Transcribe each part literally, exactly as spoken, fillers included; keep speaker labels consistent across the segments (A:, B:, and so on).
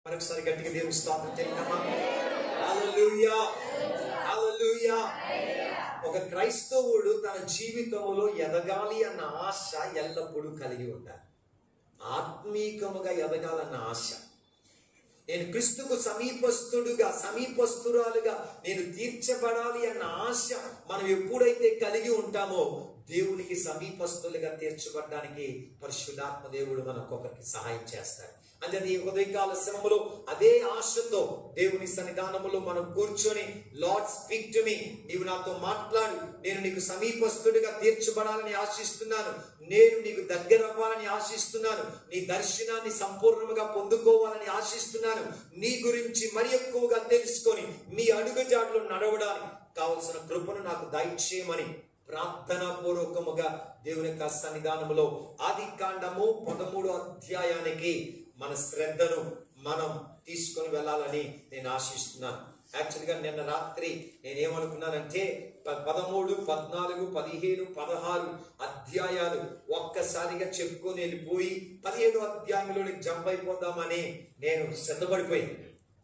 A: మరొకసారి గట్టిగా దేవుని స్తోత్రం చెల్లిద్దామా? హల్లెలూయా, హల్లెలూయా. ఒక క్రైస్తవుడు తన జీవితంలో ఎదగాలి అన్న ఆశ ఎల్లప్పుడూ కలిగి ఉండాలి. ఆత్మీకముగా ఎదగాలన్న ఆశ. నేను క్రీస్తుకు సమీపస్తుడుగా సమీపస్తురాలుగా నేను తీర్చబడాలి అన్న ఆశ మనం ఎప్పుడైతే కలిగి ఉంటామో దేవునికి సమీపస్తులుగా తీర్చబడడానికి పరిశుద్ధాత్మ దేవుడు మనకొకరికి సహాయం చేస్తాడు. అంటే ఈ ఉదయకాల శ్రమలో అదే ఆశతో దేవుని సన్నిధానములో మనం కూర్చొని, లార్డ్ స్పీక్ టు మీ, నీవు నాతో మాట్లాడు, నేను నీకు సమీపస్తుడిగా తీర్చబడాలని ఆశిస్తున్నాను, నేను నీకు దగ్గర అవ్వాలని ఆశిస్తున్నాను, నీ దర్శనాన్ని సంపూర్ణంగా పొందుకోవాలని ఆశిస్తున్నాను, నీ గురించి మరి ఎక్కువగా తెలుసుకొని మీ అడుగుజాడలో నడవడానికి కావలసిన కృపను నాకు దయచేయమని ప్రార్థనా పూర్వకముగా దేవుని యొక్క సన్నిధానములో ఆది కాండము పదమూడో అధ్యాయానికి మన శ్రద్ధను మనం తీసుకొని వెళ్ళాలని నేను ఆశిస్తున్నాను. యాక్చువల్గా నిన్న రాత్రి నేనేమనుకున్నానంటే పదమూడు పద్నాలుగు పదిహేను పదహారు అధ్యాయాలు ఒక్కసారిగా చెప్పుకొని వెళ్ళిపోయి పదిహేడు అధ్యాయంలోకి జంప్ అయిపోదామని నేను సిద్ధపడిపోయాను.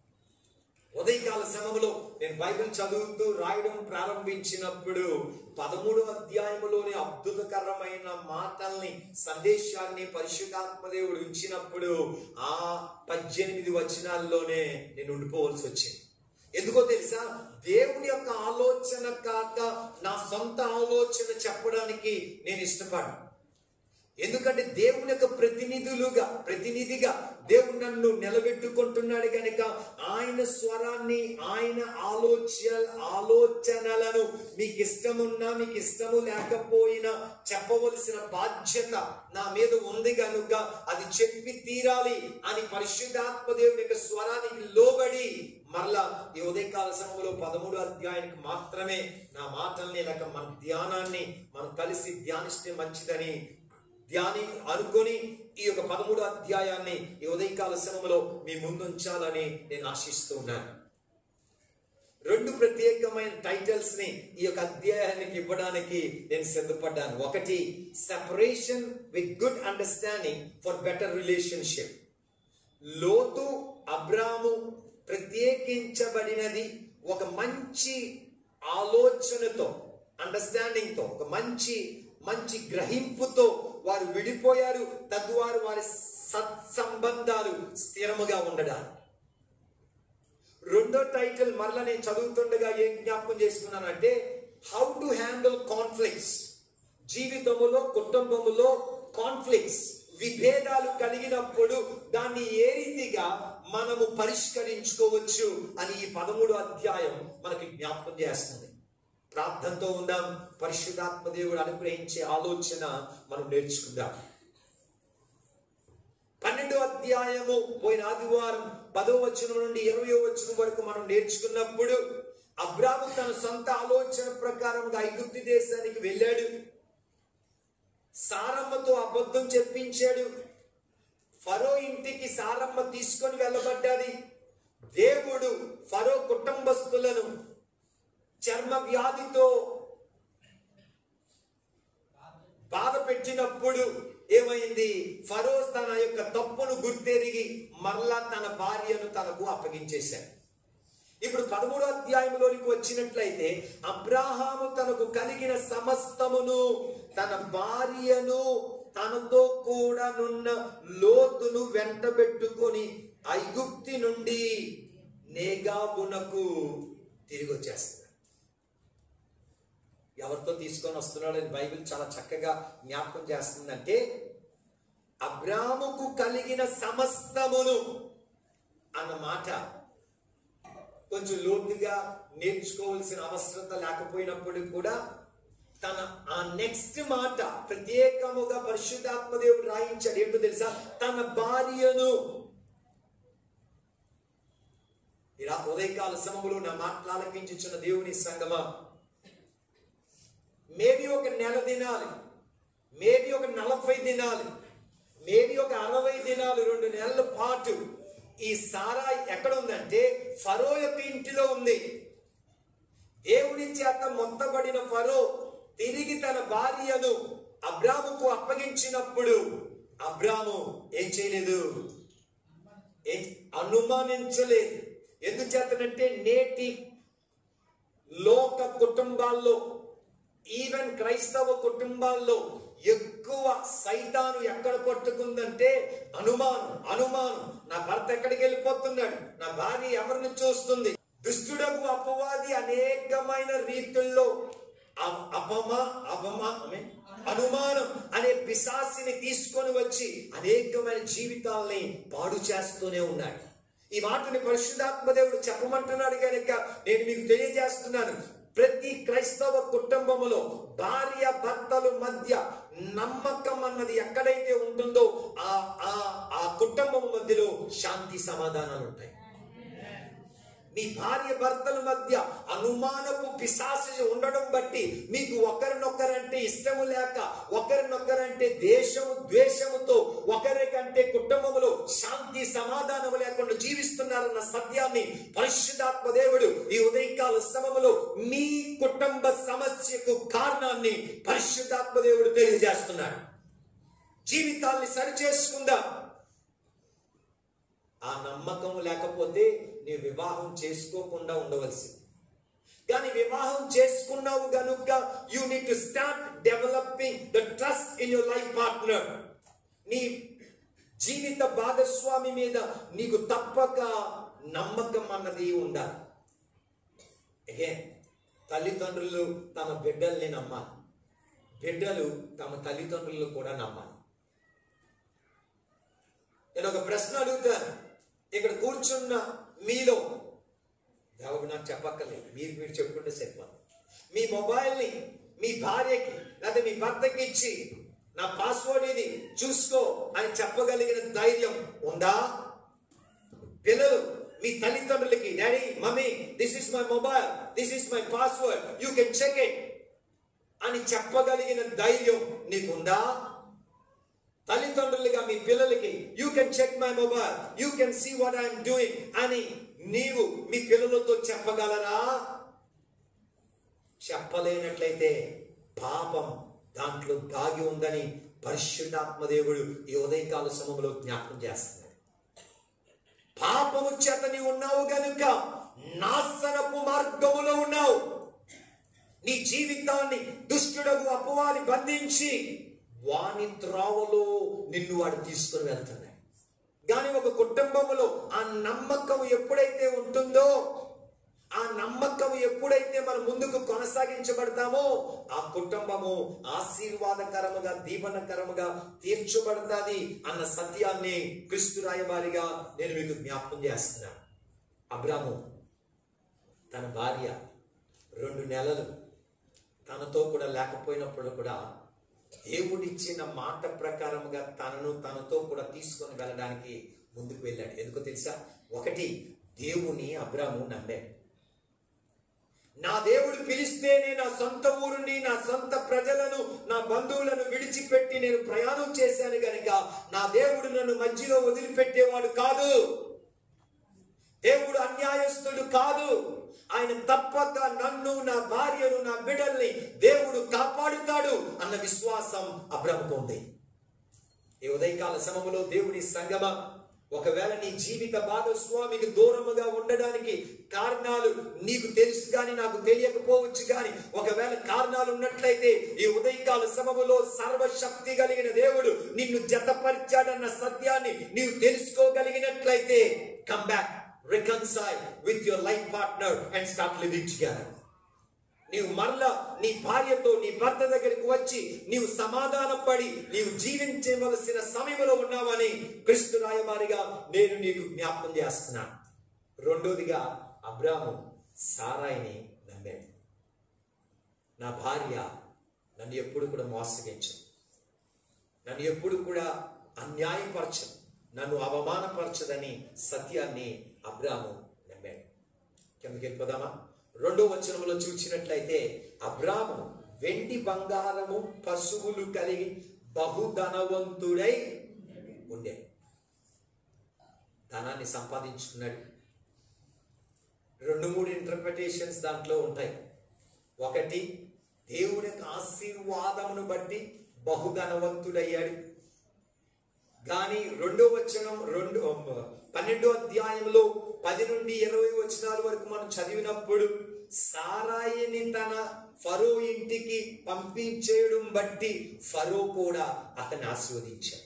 A: ఉదయకాల సమయంలో నేను బైబిల్ చదువుతూ రాయడం ప్రారంభించినప్పుడు పదమూడవ అధ్యాయంలోని అద్భుతకరమైన మాటల్ని, సందేశాన్ని పరిశుద్ధాత్మదేవుడు ఉంచినప్పుడు ఆ పద్దెనిమిది వచనాల్లోనే నేను ఉండిపోవలసి వచ్చింది. ఎందుకో తెలుసా? దేవుని యొక్క ఆలోచన కాక నా సొంత ఆలోచన చెప్పడానికి నేను ఇష్టపడను. ఎందుకంటే దేవుని యొక్క ప్రతినిధులుగా ప్రతినిధిగా దేవుడు నన్ను నిలబెట్టుకుంటున్నాడు కనుక ఆయన స్వరాన్ని, ఆయన ఆలోచన ఆలోచనలను మీకు ఇష్టమున్నా మీకు ఇష్టము లేకపోయినా చెప్పవలసిన బాధ్యత నా మీద ఉంది కనుక అది చెప్పి తీరాలి అని పరిశుద్ధాత్మ దేవుని యొక్క స్వరానికి లోబడి మరలా ఈ ఉదయకాల సమయంలో పదమూడు అధ్యాయానికి మాత్రమే నా మాటల్ని లేక మన ధ్యానాన్ని మనం కలిసి ధ్యానిస్తే మంచిదని ధ్యాని అనుకొని ఈ యొక్క పదమూడు అధ్యాయాన్ని ఈ ఉదయకాల సమయంలో మీ ముందుంచాలని నేను ఆశిస్తూ ఉన్నాను. రెండు ప్రత్యేకమైన టైటిల్స్ ని ఈ యొక్క అధ్యాయానికి ఇవ్వడానికి నేను సిద్ధపడ్డాను. ఒకటి, separation with good understanding for better relationship. Lot Abram ప్రత్యేకించబడినది ఒక మంచి ఆలోచనతో, అండర్స్టాండింగ్ తో, ఒక మంచి మంచి గ్రహింపుతో వారు విడిపోయారు. తద్వారా వారి సత్సంబంధాలు స్థిరముగా ఉండడానికి. రెండో టైటిల్ మరలా నేను చదువుతుండగా ఏం జ్ఞాపకం చేసుకున్నానంటే, హౌ టు హ్యాండిల్ కాన్ఫ్లిక్ట్స్. జీవితములో, కుటుంబములో కాన్ఫ్లిక్ట్స్, విభేదాలు కలిగినప్పుడు దాన్ని ఏ రీతిగా మనము పరిష్కరించుకోవచ్చు అని ఈ పదమూడు అధ్యాయం మనకి జ్ఞాపకం చేస్తుంది. ప్రార్థనతో ఉందాం. పరిశుద్ధాత్మ దేవుడు అనుగ్రహించే ఆలోచన మనం నేర్చుకుందాం. పన్నెండో అధ్యాయము పోయిన ఆదివారం పదో వచనం నుండి ఇరవయో వచనం వరకు మనం నేర్చుకున్నప్పుడు అబ్రాము తన సొంత ఆలోచన ప్రకారంగా ఐగుప్తు దేశానికి వెళ్ళాడు. సారమ్మతో అబద్ధం చెప్పించాడు. ఫరో ఇంటికి సారమ్మ తీసుకొని వెళ్ళబడ్డాది. దేవుడు ఫరో కుటుంబస్తులను చర్మ వ్యాధితో బాధ పెట్టినప్పుడు ఏమైంది? ఫరో తన యొక్క తప్పును గుర్తెరిగి మరలా తన భార్యను తనకు అప్పగించేశాడు. ఇప్పుడు పదమూడో అధ్యాయంలోనికి వచ్చినట్లయితే అబ్రాహాము తనకు కలిగిన సమస్తమును, తన భార్యను, తనతో కూడా నున్న లోతును వెంటబెట్టుకొని ఐగుప్తి నుండి నేగాబునకు తిరిగి వచ్చేస్తాడు. ఎవరితో తీసుకొని వస్తున్నాడని బైబిల్ చాలా చక్కగా జ్ఞాపకం చేస్తుందంటే, అబ్రాముకు కలిగిన సమస్తమును అన్న మాట కొంచెం లోతుగా నేర్చుకోవాల్సిన అవసరత లేకపోయినప్పుడు కూడా తన ఆ నెక్స్ట్ మాట ప్రత్యేకముగా పరిశుద్ధాత్మ దేవుడు రాయించాడు. ఏంటో తెలుసా? తన భార్యను. ఇలా ఉదయకాల సమయంలో నా మాట్లాలకించుచున్న దేవుని సంగమా, మేబీ ఒక నెల దినాలు, మేబీ ఒక నలభై దినాలు, మేబీ ఒక అరవై దినాలు, రెండు నెలల పాటు ఈ సారా ఎక్కడ ఉందంటే ఫరో యొక్క ఇంటిలో ఉంది. దేవుని చేత మొత్తబడిన ఫరో తిరిగి తన భార్యను అబ్రాముకు అప్పగించినప్పుడు అబ్రాము ఏం చేయలేదు? అనుమానించలేదు. ఎందుచేతనంటే నేటి లోక కుటుంబాల్లో, ఈవెన్ క్రైస్తవ కుటుంబాల్లో ఎక్కువ సైతాను ఎక్కడ పట్టుకుందంటే అనుమానం. అనుమానం, నా భర్త ఎక్కడికి వెళ్ళిపోతున్నాడు, నా భార్య ఎవరిని చూస్తుంది. దుష్టుడకు అపవాది అనేకమైన రీతుల్లో అపమా అపమా అనుమానం అనే పిశాసిని తీసుకొని వచ్చి అనేకమైన జీవితాల్ని పాడు చేస్తూనే ఉన్నాడు. ఈ మాటని పరిశుద్ధాత్మ దేవుడు చెప్పమంటున్నాడు కనుక నేను మీకు తెలియజేస్తున్నాను. ప్రతి క్రైస్తవ కుటుంబములో భార్య భర్తల మధ్య నమ్మకం అన్నది ఎక్కడైతే ఉంటుందో ఆ ఆ కుటుంబం మధ్యలో శాంతి సమాధానాలు ఉంటాయి. మీ భార్య భర్తల మధ్య అనుమానపు పిశాచి ఉండడం బట్టి మీకు ఒకరినొకరంటే ఇష్టము లేక, ఒకరినొకరంటే దేశము ద్వేషముతో, ఒకరికంటే కుటుంబంలో శాంతి సమాధానము లేకుండా జీవిస్తున్నారన్న సత్యాన్ని పరిశుద్ధాత్మ దేవుడు ఈ ఉదయకాల సమయంలో మీ కుటుంబ సమస్యకు కారణాన్ని పరిశుద్ధాత్మ దేవుడు తెలియజేస్తున్నాడు. జీవితాల్ని సరిచేసుకుందాం. ఆ నమ్మకం లేకపోతే నీ వివాహం చేసుకోకుండా ఉండవలసింది. కానీ వివాహం చేసుకున్నావు గనుక you need to start developing the trust in your life partner. నీ జీవిత భాగస్వామి మీద నీకు తప్పక నమ్మకం అన్నది ఉండాలి. అగైన్, తల్లిదండ్రులు తమ బిడ్డల్ని నమ్మాలి, బిడ్డలు తమ తల్లిదండ్రులు కూడా నమ్మాలి. నేను ఒక ప్రశ్న అడుగుతాను. ఇక్కడ కూర్చున్న మీలో, దేవుడు నాకు చెప్పక్కర్లేదు, మీరు మీరు చెప్పుకుంటే సరిపోదు. మీ మొబైల్ని మీ భార్యకి లేదా మీ భర్తకి ఇచ్చి నా పాస్వర్డ్ ఇది చూసుకో అని చెప్పగలిగిన ధైర్యం ఉందా? పిల్లలు మీ తల్లిదండ్రులకి, daddy mummy this is my mobile, this is my password, you can check it అని చెప్పగలిగిన ధైర్యం నీకుందా? తల్లిదండ్రులుగా మీ పిల్లలకి you can check my mobile, you can see what I'm doing అని నీవు మీ పిల్లలతో చెప్పగలరా? చెప్పలేనట్లయితే పాపం దాంట్లో దాగి ఉందని పరిశుద్ధాత్మ దేవుడు ఈ ఉదయకాల సమయంలో జ్ఞాపకం చేస్తున్నాడు. పాపము చేత నీవు ఉన్నావు గనుక నాశనపు మార్గములో ఉన్నావు. నీ జీవితాన్ని దుష్టుడకు అపవాది బంధించి వాని త్రోవలో నిన్ను వాడు తీసుకుని వెళ్తున్నాడు. కానీ ఒక కుటుంబంలో ఆ నమ్మకం ఎప్పుడైతే ఉంటుందో, ఆ నమ్మకం ఎప్పుడైతే మనం ముందుకు కొనసాగించబడతామో ఆ కుటుంబము ఆశీర్వాదకరముగా దీవెనకరముగా తీర్చబడతాది అన్న సత్యాన్ని క్రీస్తు రాయబారిగా నేను మీకు జ్ఞాపకం చేస్తున్నాను. అబ్రాము తన భార్య రెండు నెలలు తనతో కూడా లేకపోయినప్పుడు కూడా దేవుడిచ్చిన మాట ప్రకారముగా తనను తనతో కూడా తీసుకొని వెళ్ళడానికి ముందుకు వెళ్ళాడు. ఎందుకో తెలుసా? ఒకటి, దేవుని అబ్రాము నమ్మాడు. నా దేవుడు పిలిస్తేనే నా సొంత ఊరుని, నా సొంత ప్రజలను, నా బంధువులను విడిచిపెట్టి నేను ప్రయాణం చేశాను కనుక నా దేవుడు నన్ను మధ్యలో వదిలిపెట్టేవాడు కాదు. దేవుడు అన్యాయస్తుడు కాదు. ఆయన తప్పక నన్ను, నా భార్యను, నా బిడ్డల్ని దేవుడు కాపాడుతాడు అన్న విశ్వాసం అబ్రాముకు ఉంది. ఈ ఉదయకాల సమయంలో దేవుని సంగమ, ఒకవేళ నీ జీవిత భాగస్వామికి దూరముగా ఉండడానికి కారణాలు నీకు తెలుసు కానీ నాకు తెలియకపోవచ్చు. కానీ ఒకవేళ కారణాలు ఉన్నట్లయితే ఈ ఉదయకాల సమయంలో సర్వశక్తి కలిగిన దేవుడు నిన్ను జతపరిచాడన్న సత్యాన్ని నీవు తెలుసుకోగలిగినట్లయితే come back, reconcile with your life partner and start living together. నీవు మరలా నీ భార్యతో, నీ భర్త దగ్గరికి వచ్చి నీవు సమాధాన పడి నీవు జీవించవలసిన సమయంలో ఉన్నావని క్రీస్తు రాయబారిగా నేను నీకు జ్ఞాపకం చేస్తున్నాను. రెండోదిగా అబ్రాము సారాయిని నమ్మాడు. నా భార్య నన్ను ఎప్పుడు కూడా మోసగించదు, నన్ను ఎప్పుడు కూడా అన్యాయపరచదు, నన్ను అవమానపరచదని సత్యాన్ని అబ్రాము నమ్మాడు. కిందకి వెళ్ళిపోదామా? రెండో వచనంలో చూసినట్లయితే అబ్రాము వెండి బంగారము పశువులు కలిగి బహుధనవంతుడై ఉండే. ధనాన్ని సంపాదించుకున్నాడు. రెండు మూడు ఇంటర్ప్రిటేషన్స్ దాంట్లో ఉంటాయి. ఒకటి, దేవుని ఆశీర్వాదమును బట్టి బహుధనవంతుడయ్యాడు. కానీ రెండో వచనం రెండు పన్నెండో అధ్యాయంలో పది నుండి ఇరవై వచనాల వరకు మనం చదివినప్పుడు సారాయిని తన ఫరో ఇంటికి పంపించేయడం బట్టి ఫరో కూడా అతన్ని ఆశీర్వదించాడు.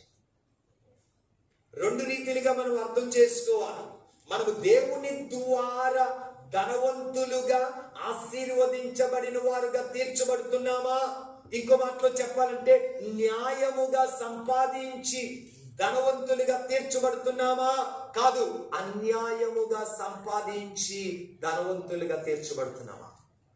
A: రెండు రీతిలుగా మనం అర్థం చేసుకోవాలి. మనకు దేవుని ద్వారా ధనవంతులుగా ఆశీర్వదించబడిన వారుగా తీర్చబడుతున్నామా? ఇంకో మాటలో చెప్పాలంటే న్యాయముగా సంపాదించి ధనవంతులుగా తీర్చబడుతున్నామా? కాదు, అన్యాయముగా సంపాదించి ధనవంతులుగా తీర్చబడుతున్నామా?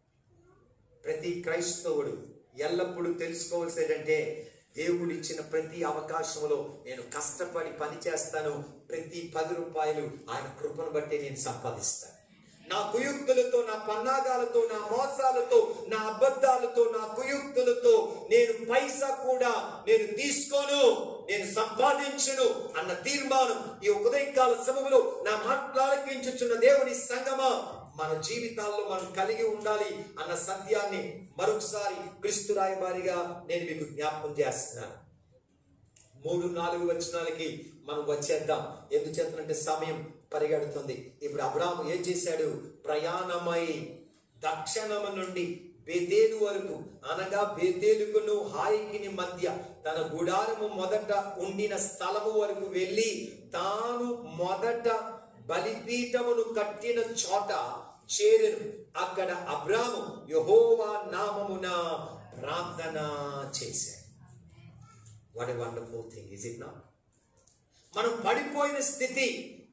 A: ప్రతి క్రైస్తవుడు ఎల్లప్పుడూ తెలుసుకోవాల్సిందంటే దేవుడు ఇచ్చిన ప్రతి అవకాశంలో నేను కష్టపడి పని చేస్తాను, ప్రతి పది రూపాయలు ఆయన కృపను బట్టి నేను సంపాదిస్తాను. నా కుయుక్తులతో, నా పన్నాగాలతో, నా మోసాలతో, నా అబద్ధాలతో, నా కుయుక్తులతో నేను పైసా కూడా నేను తీసుకోను, నేను సంపాదించును అన్న తీర్మానం ఈ ఉదయకాల సమయంలో నా మాట్లాలకించుచున్న దేవుని సంగమా మన జీవితాల్లో మనం కలిగి ఉండాలి అన్న సత్యాన్ని మరొకసారి క్రీస్తు రాయబారిగా నేను మీకు జ్ఞాపకం చేస్తున్నాను. మూడు నాలుగు వచనాలకి మనం వచ్చేద్దాం. ఎందుచేతనంటే సమయం పరిగెడుతుంది. ఇప్పుడు అబ్రాహాము ఏం చేశాడు? ప్రయాణమై దక్షిణము నుండి బేతేలు వరకు, అనగా బేతేలుకును హాయికిని మధ్య తన గుడారము మొదట ఉండిన స్థలము వరకు వెళ్ళి తాను మొదట బలిపీఠమును కట్టిన చోట చేరెను. అక్కడ అబ్రాహాము యెహోవా నామమున ప్రార్థన చేశాడు. What a wonderful thing is it not? మనం పడిపోయిన స్థితి,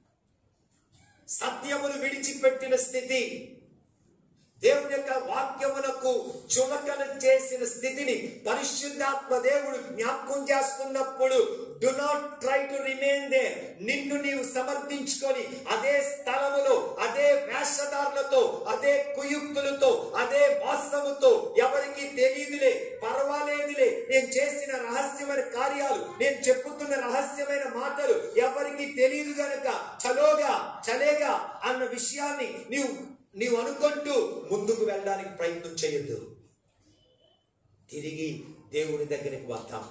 A: సత్యమును విడిచిపెట్టిన స్థితి, దేవుని యొక్క వాక్యమునకు చులకన చేసిన స్థితిని పరిశుద్ధాత్మ దేవుడు జ్ఞాపకం చేస్తున్నప్పుడు do not try to remain there. నిన్ను నీవు సమర్థించుకొని అదే స్థలములో, అదే వేషధారులతో, అదే కుయుక్తులతో, అదే మోసముతో, ఎవరికి తెలియదులే, పర్వాలేదులే, నేను చేసిన రహస్యమైన కార్యాలు, నేను చెప్పుతున్న రహస్యమైన మాటలు ఎవరికి తెలియదు గనక చలోగా చలేగా అన్న విషయాన్ని నీవు నీవు అనుకుంటూ ముందుకు వెళ్ళడానికి ప్రయత్నం చేయొద్దు. తిరిగి దేవుని దగ్గరికి వద్దాం.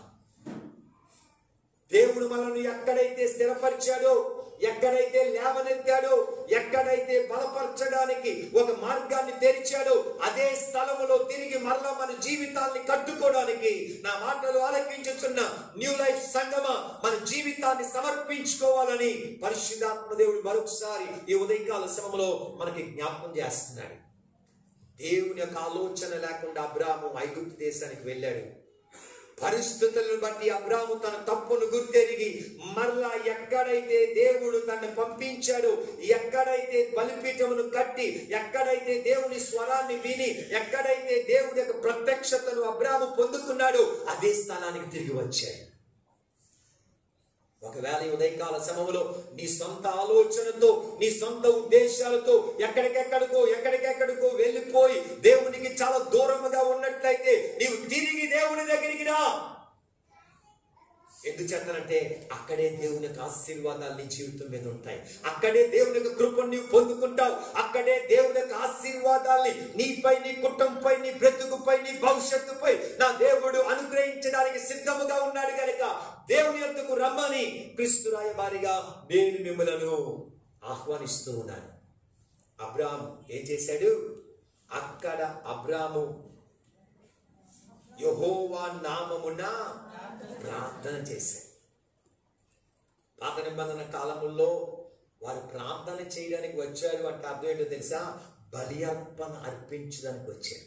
A: దేవుడు మనల్ని ఎక్కడైతే స్థిరపరిచాడో, ఎక్కడైతే లేవనెత్తాడో, ఎక్కడైతే బలపరచడానికి ఒక మార్గాన్ని తెరిచాడో అదే స్థలములో తిరిగి మరలా మన జీవితాన్ని కట్టుకోవడానికి నా మాటలు ఆలకించుచున్న న్యూ లైఫ్ సంగమా మన జీవితాన్ని సమర్పించుకోవాలని పరిశుద్ధాత్మ దేవుడు మరొకసారి ఈ ఉదయకాల సమయంలో మనకి జ్ఞాపకం చేస్తున్నాడు. దేవుని యొక్క ఆలోచన లేకుండా అబ్రాహాము ఐగుప్తు దేశానికి వెళ్ళాడు. పరిస్థితులను బట్టి అబ్రాహాము తన తప్పును గుర్తెరిగి మరలా ఎక్కడైతే దేవుడు తనని పంపించాడో, ఎక్కడైతే బలిపీఠమును కట్టి, ఎక్కడైతే దేవుని స్వరాన్ని విని, ఎక్కడైతే దేవుని యొక్క ప్రత్యక్షతను అబ్రాహాము పొందుకున్నాడో అదే స్థానానికి తిరిగి వచ్చాడు. ఒకవేళ ఉదయకాల సమయంలో నీ సొంత ఆలోచనతో, నీ సొంత ఉద్దేశాలతో ఎక్కడికెక్కడికో ఎక్కడికెక్కడికో వెళ్ళిపోయి దేవునికి చాలా దూరముగా ఉన్నట్లయితే నీవు తిరిగి దేవుని దగ్గరికి రా. ఎందుచేతనంటే అక్కడే దేవుని యొక్క ఆశీర్వాదాలు నీ జీవితం మీద ఉంటాయి. అక్కడే దేవుని యొక్క కృపను నీవు పొందుకుంటావు. అక్కడే దేవుని యొక్క ఆశీర్వాదాల్ని నీపై, నీ కుటుంబంపై, నీ బ్రతుకుపై, నీ భవిష్యత్తుపై నా దేవుడు అనుగ్రహించడానికి సిద్ధముగా ఉన్నాడు కనుక దేవుని యొద్దకు రమ్మని క్రీస్తు రాయబారిగా నేను మిమ్మలను ఆహ్వానిస్తూ ఉన్నాను. అబ్రాహాము ఏం చేశాడు? అక్కడ అబ్రాహాము యెహోవా నామమున ప్రార్థన చేశాడు. పాత నిబంధన కాలముల్లో వారు ప్రార్థన చేయడానికి వచ్చారు అంటే అర్థం ఏంటో తెలుసా? బలి అర్పణ అర్పించడానికి వచ్చారు.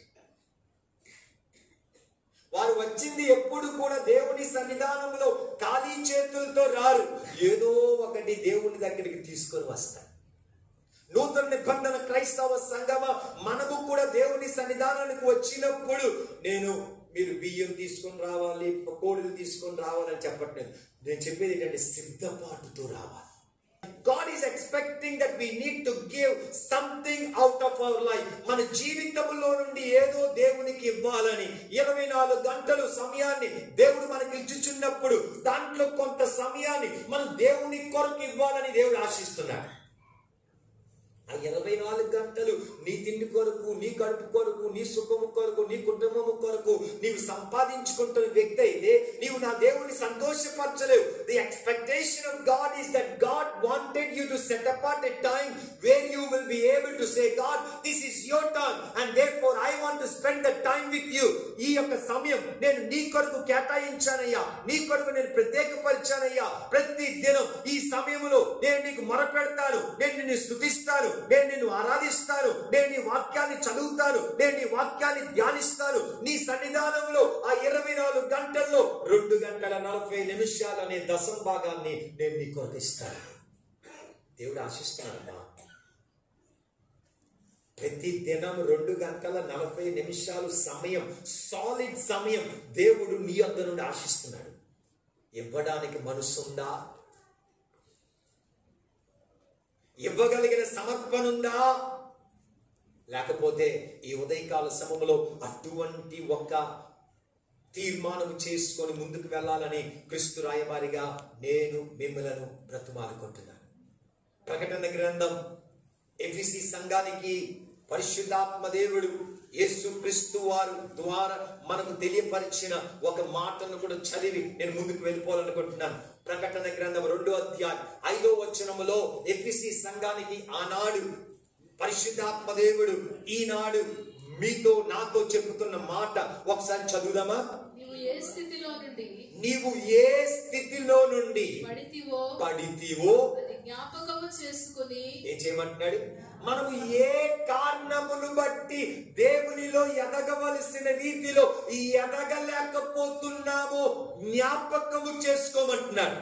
A: వారు వచ్చింది ఎప్పుడు కూడా దేవుని సన్నిధానంలో ఖాళీ చేతులతో రారు. ఏదో ఒకటి దేవుని దగ్గరికి తీసుకొని వస్తారు. నూతన నిబంధన క్రైస్తవ సంగమ మనకు కూడా దేవుని సన్నిధానానికి వచ్చినప్పుడు నేను మీరు బియ్యం తీసుకొని రావాలి, కోడిలు తీసుకొని రావాలని చెప్పట్లేదు. నేను చెప్పేది ఏంటంటే సిద్ధపాటుతో రావాలి. God is expecting that we need to give something out of our life. మన జీవితంలో నుండి ఏదో దేవునికి ఇవ్వాలని ఇరవై నాలుగు గంటలు సమయాన్ని దేవుడు మనకి ఇచ్చుచున్నప్పుడు దాంట్లో కొంత సమయాన్ని మనం దేవుని కొరకు ఇవ్వాలని దేవుడు ఆశిస్తున్నాడు. ఆ ఇరవై నాలుగు గంటలు నీ తిండి కొరకు, నీ కడుపు కొరకు, నీ సుఖము కొరకు, నీ కుటుంబము కొరకు నీవు సంపాదించుకుంటున్న వ్యక్తి అయితే నీవు నా దేవుని సంతోషపరచలేవు. The expectation of God is that God wanted you to set apart a time where you will be able to say God this is your turn and therefore I want to spend the time with you. ఈ యొక్క సమయం నేను నీ కొరకు కేటాయించానయ్యా, నీ కొరకు నేను ప్రత్యేకపరిచానయ్యా. ప్రతి దినం ఈ సమయంలో నేను నీకు మొరపెడతాను, నేను నిన్ను స్తుతిస్తాను, నేను నిన్ను ఆరాధిస్తాను, నేను నీ వాక్యాన్ని చదువుతాను, నేను నీ వాక్యాన్ని ధ్యానిస్తాను. నీ సన్నిధానంలో ఆ ఇరవై నాలుగు గంటల్లో రెండు గంటల నలభై నిమిషాలు అనే దశం భాగాన్ని నేను నీ కొరకు ఇస్తాను. దేవుడు ఆశిస్తున్నాడమ్మా, ప్రతి దినం రెండు గంటల నలభై నిమిషాలు సమయం, సాలిడ్ సమయం దేవుడు నీ వద్ద నుండి ఆశిస్తున్నాడు. ఇవ్వడానికి మనసుందా? ఇవ్వగలిగిన సమర్పణ ఉందా? లేకపోతే ఈ ఉదయకాల సమయంలో అటువంటి ఒక తీర్మానం చేసుకొని ముందుకు వెళ్ళాలని క్రీస్తు రాయబారిగా నేను మిమ్మలను బ్రతుమాలుకుంటున్నాను. ప్రకటన గ్రంథం ఎఫెసీ సంఘానికి పరిశుద్ధాత్మ దేవుడు యేసు క్రీస్తు వారు ద్వారా మనకు తెలియపరిచిన ఒక మాటను కూడా చదివి నేను ముందుకు వెళ్ళిపోవాలనుకుంటున్నాను. ప్రకటన గ్రంథం రెండో అధ్యాయం ఐదో వచనములో ఎఫెసీ సంఘానికి ఆనాడు పరిశుద్ధాత్మ దేవుడు ఈనాడు మీతో నాతో చెప్పుతున్న మాట ఒకసారి చదువుదామా?
B: నీవు ఏ స్థితిలో నుండి
A: నీవు ఏ స్థితిలో నుండి
B: పడితివో
A: పడితివో
B: అది జ్ఞాపకము చేసుకుని
A: ఏం చేయమంటున్నాడు? మనము ఏ కారణమును బట్టి దేవునిలో ఎదగవలసిన రీతిలో ఈ ఎదగలేకపోతున్నామో జ్ఞాపకము చేసుకోమంటున్నాడు.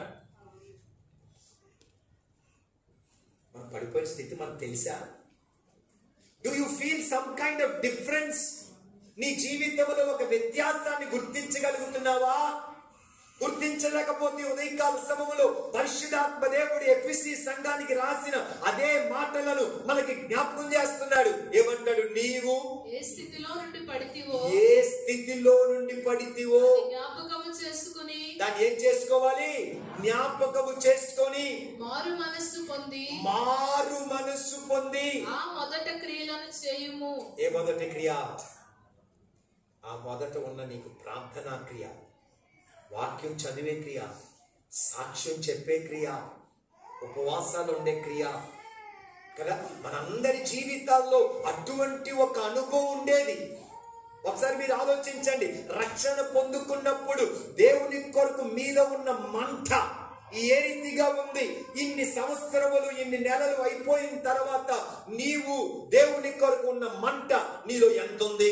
A: మనం పడిపోయిన స్థితి మనకు తెలుసా? Do you feel some kind of difference? నీ జీవితంలో ఒక వ్యత్యాసాన్ని గుర్తించగలుగుతున్నావా? గుర్తించలేకపోతే ఉదయకాల సమయంలో పరిశుద్ధాత్మ దేవుడు ఎఫెసీ సంఘానికి రాసిన అదే మాటలను మనకి జ్ఞాపకం చేస్తున్నాడు. ఏమంటాడు? నీవు
B: ఏ స్థితిలో నుండి పడితివో
A: ఏ స్థితిలో నుండి పడితివో
B: జ్ఞాపకము చేసుకుని
A: దాన్ని ఏం చేసుకోవాలి? జ్ఞాపకము చేసుకొని
B: మారు మనస్సు పొంది
A: మారు మనస్సు పొంది
B: ఆ మొదట క్రియలను చేయుము.
A: ఏ మొదటి క్రియ? ఆ మొదట ఉన్న నీకు ప్రార్థనా క్రియ, వాక్యం చదివే క్రియ, సాక్ష్యం చెప్పే క్రియ, ఉపవాసాలు ఉండే క్రియ కదా. మనందరి జీవితాల్లో అటువంటి ఒక అనుభవం ఉండేది. ఒకసారి మీరు ఆలోచించండి, రక్షణ పొందుకున్నప్పుడు దేవుని కొరకు మీద ఉన్న మంట ఏ రీతిగా ఉంది? ఇన్ని సంవత్సరములు ఇన్ని నెలలు అయిపోయిన తర్వాత నీవు దేవుని కొరకు ఉన్న మంట నీలో ఎంత ఉంది?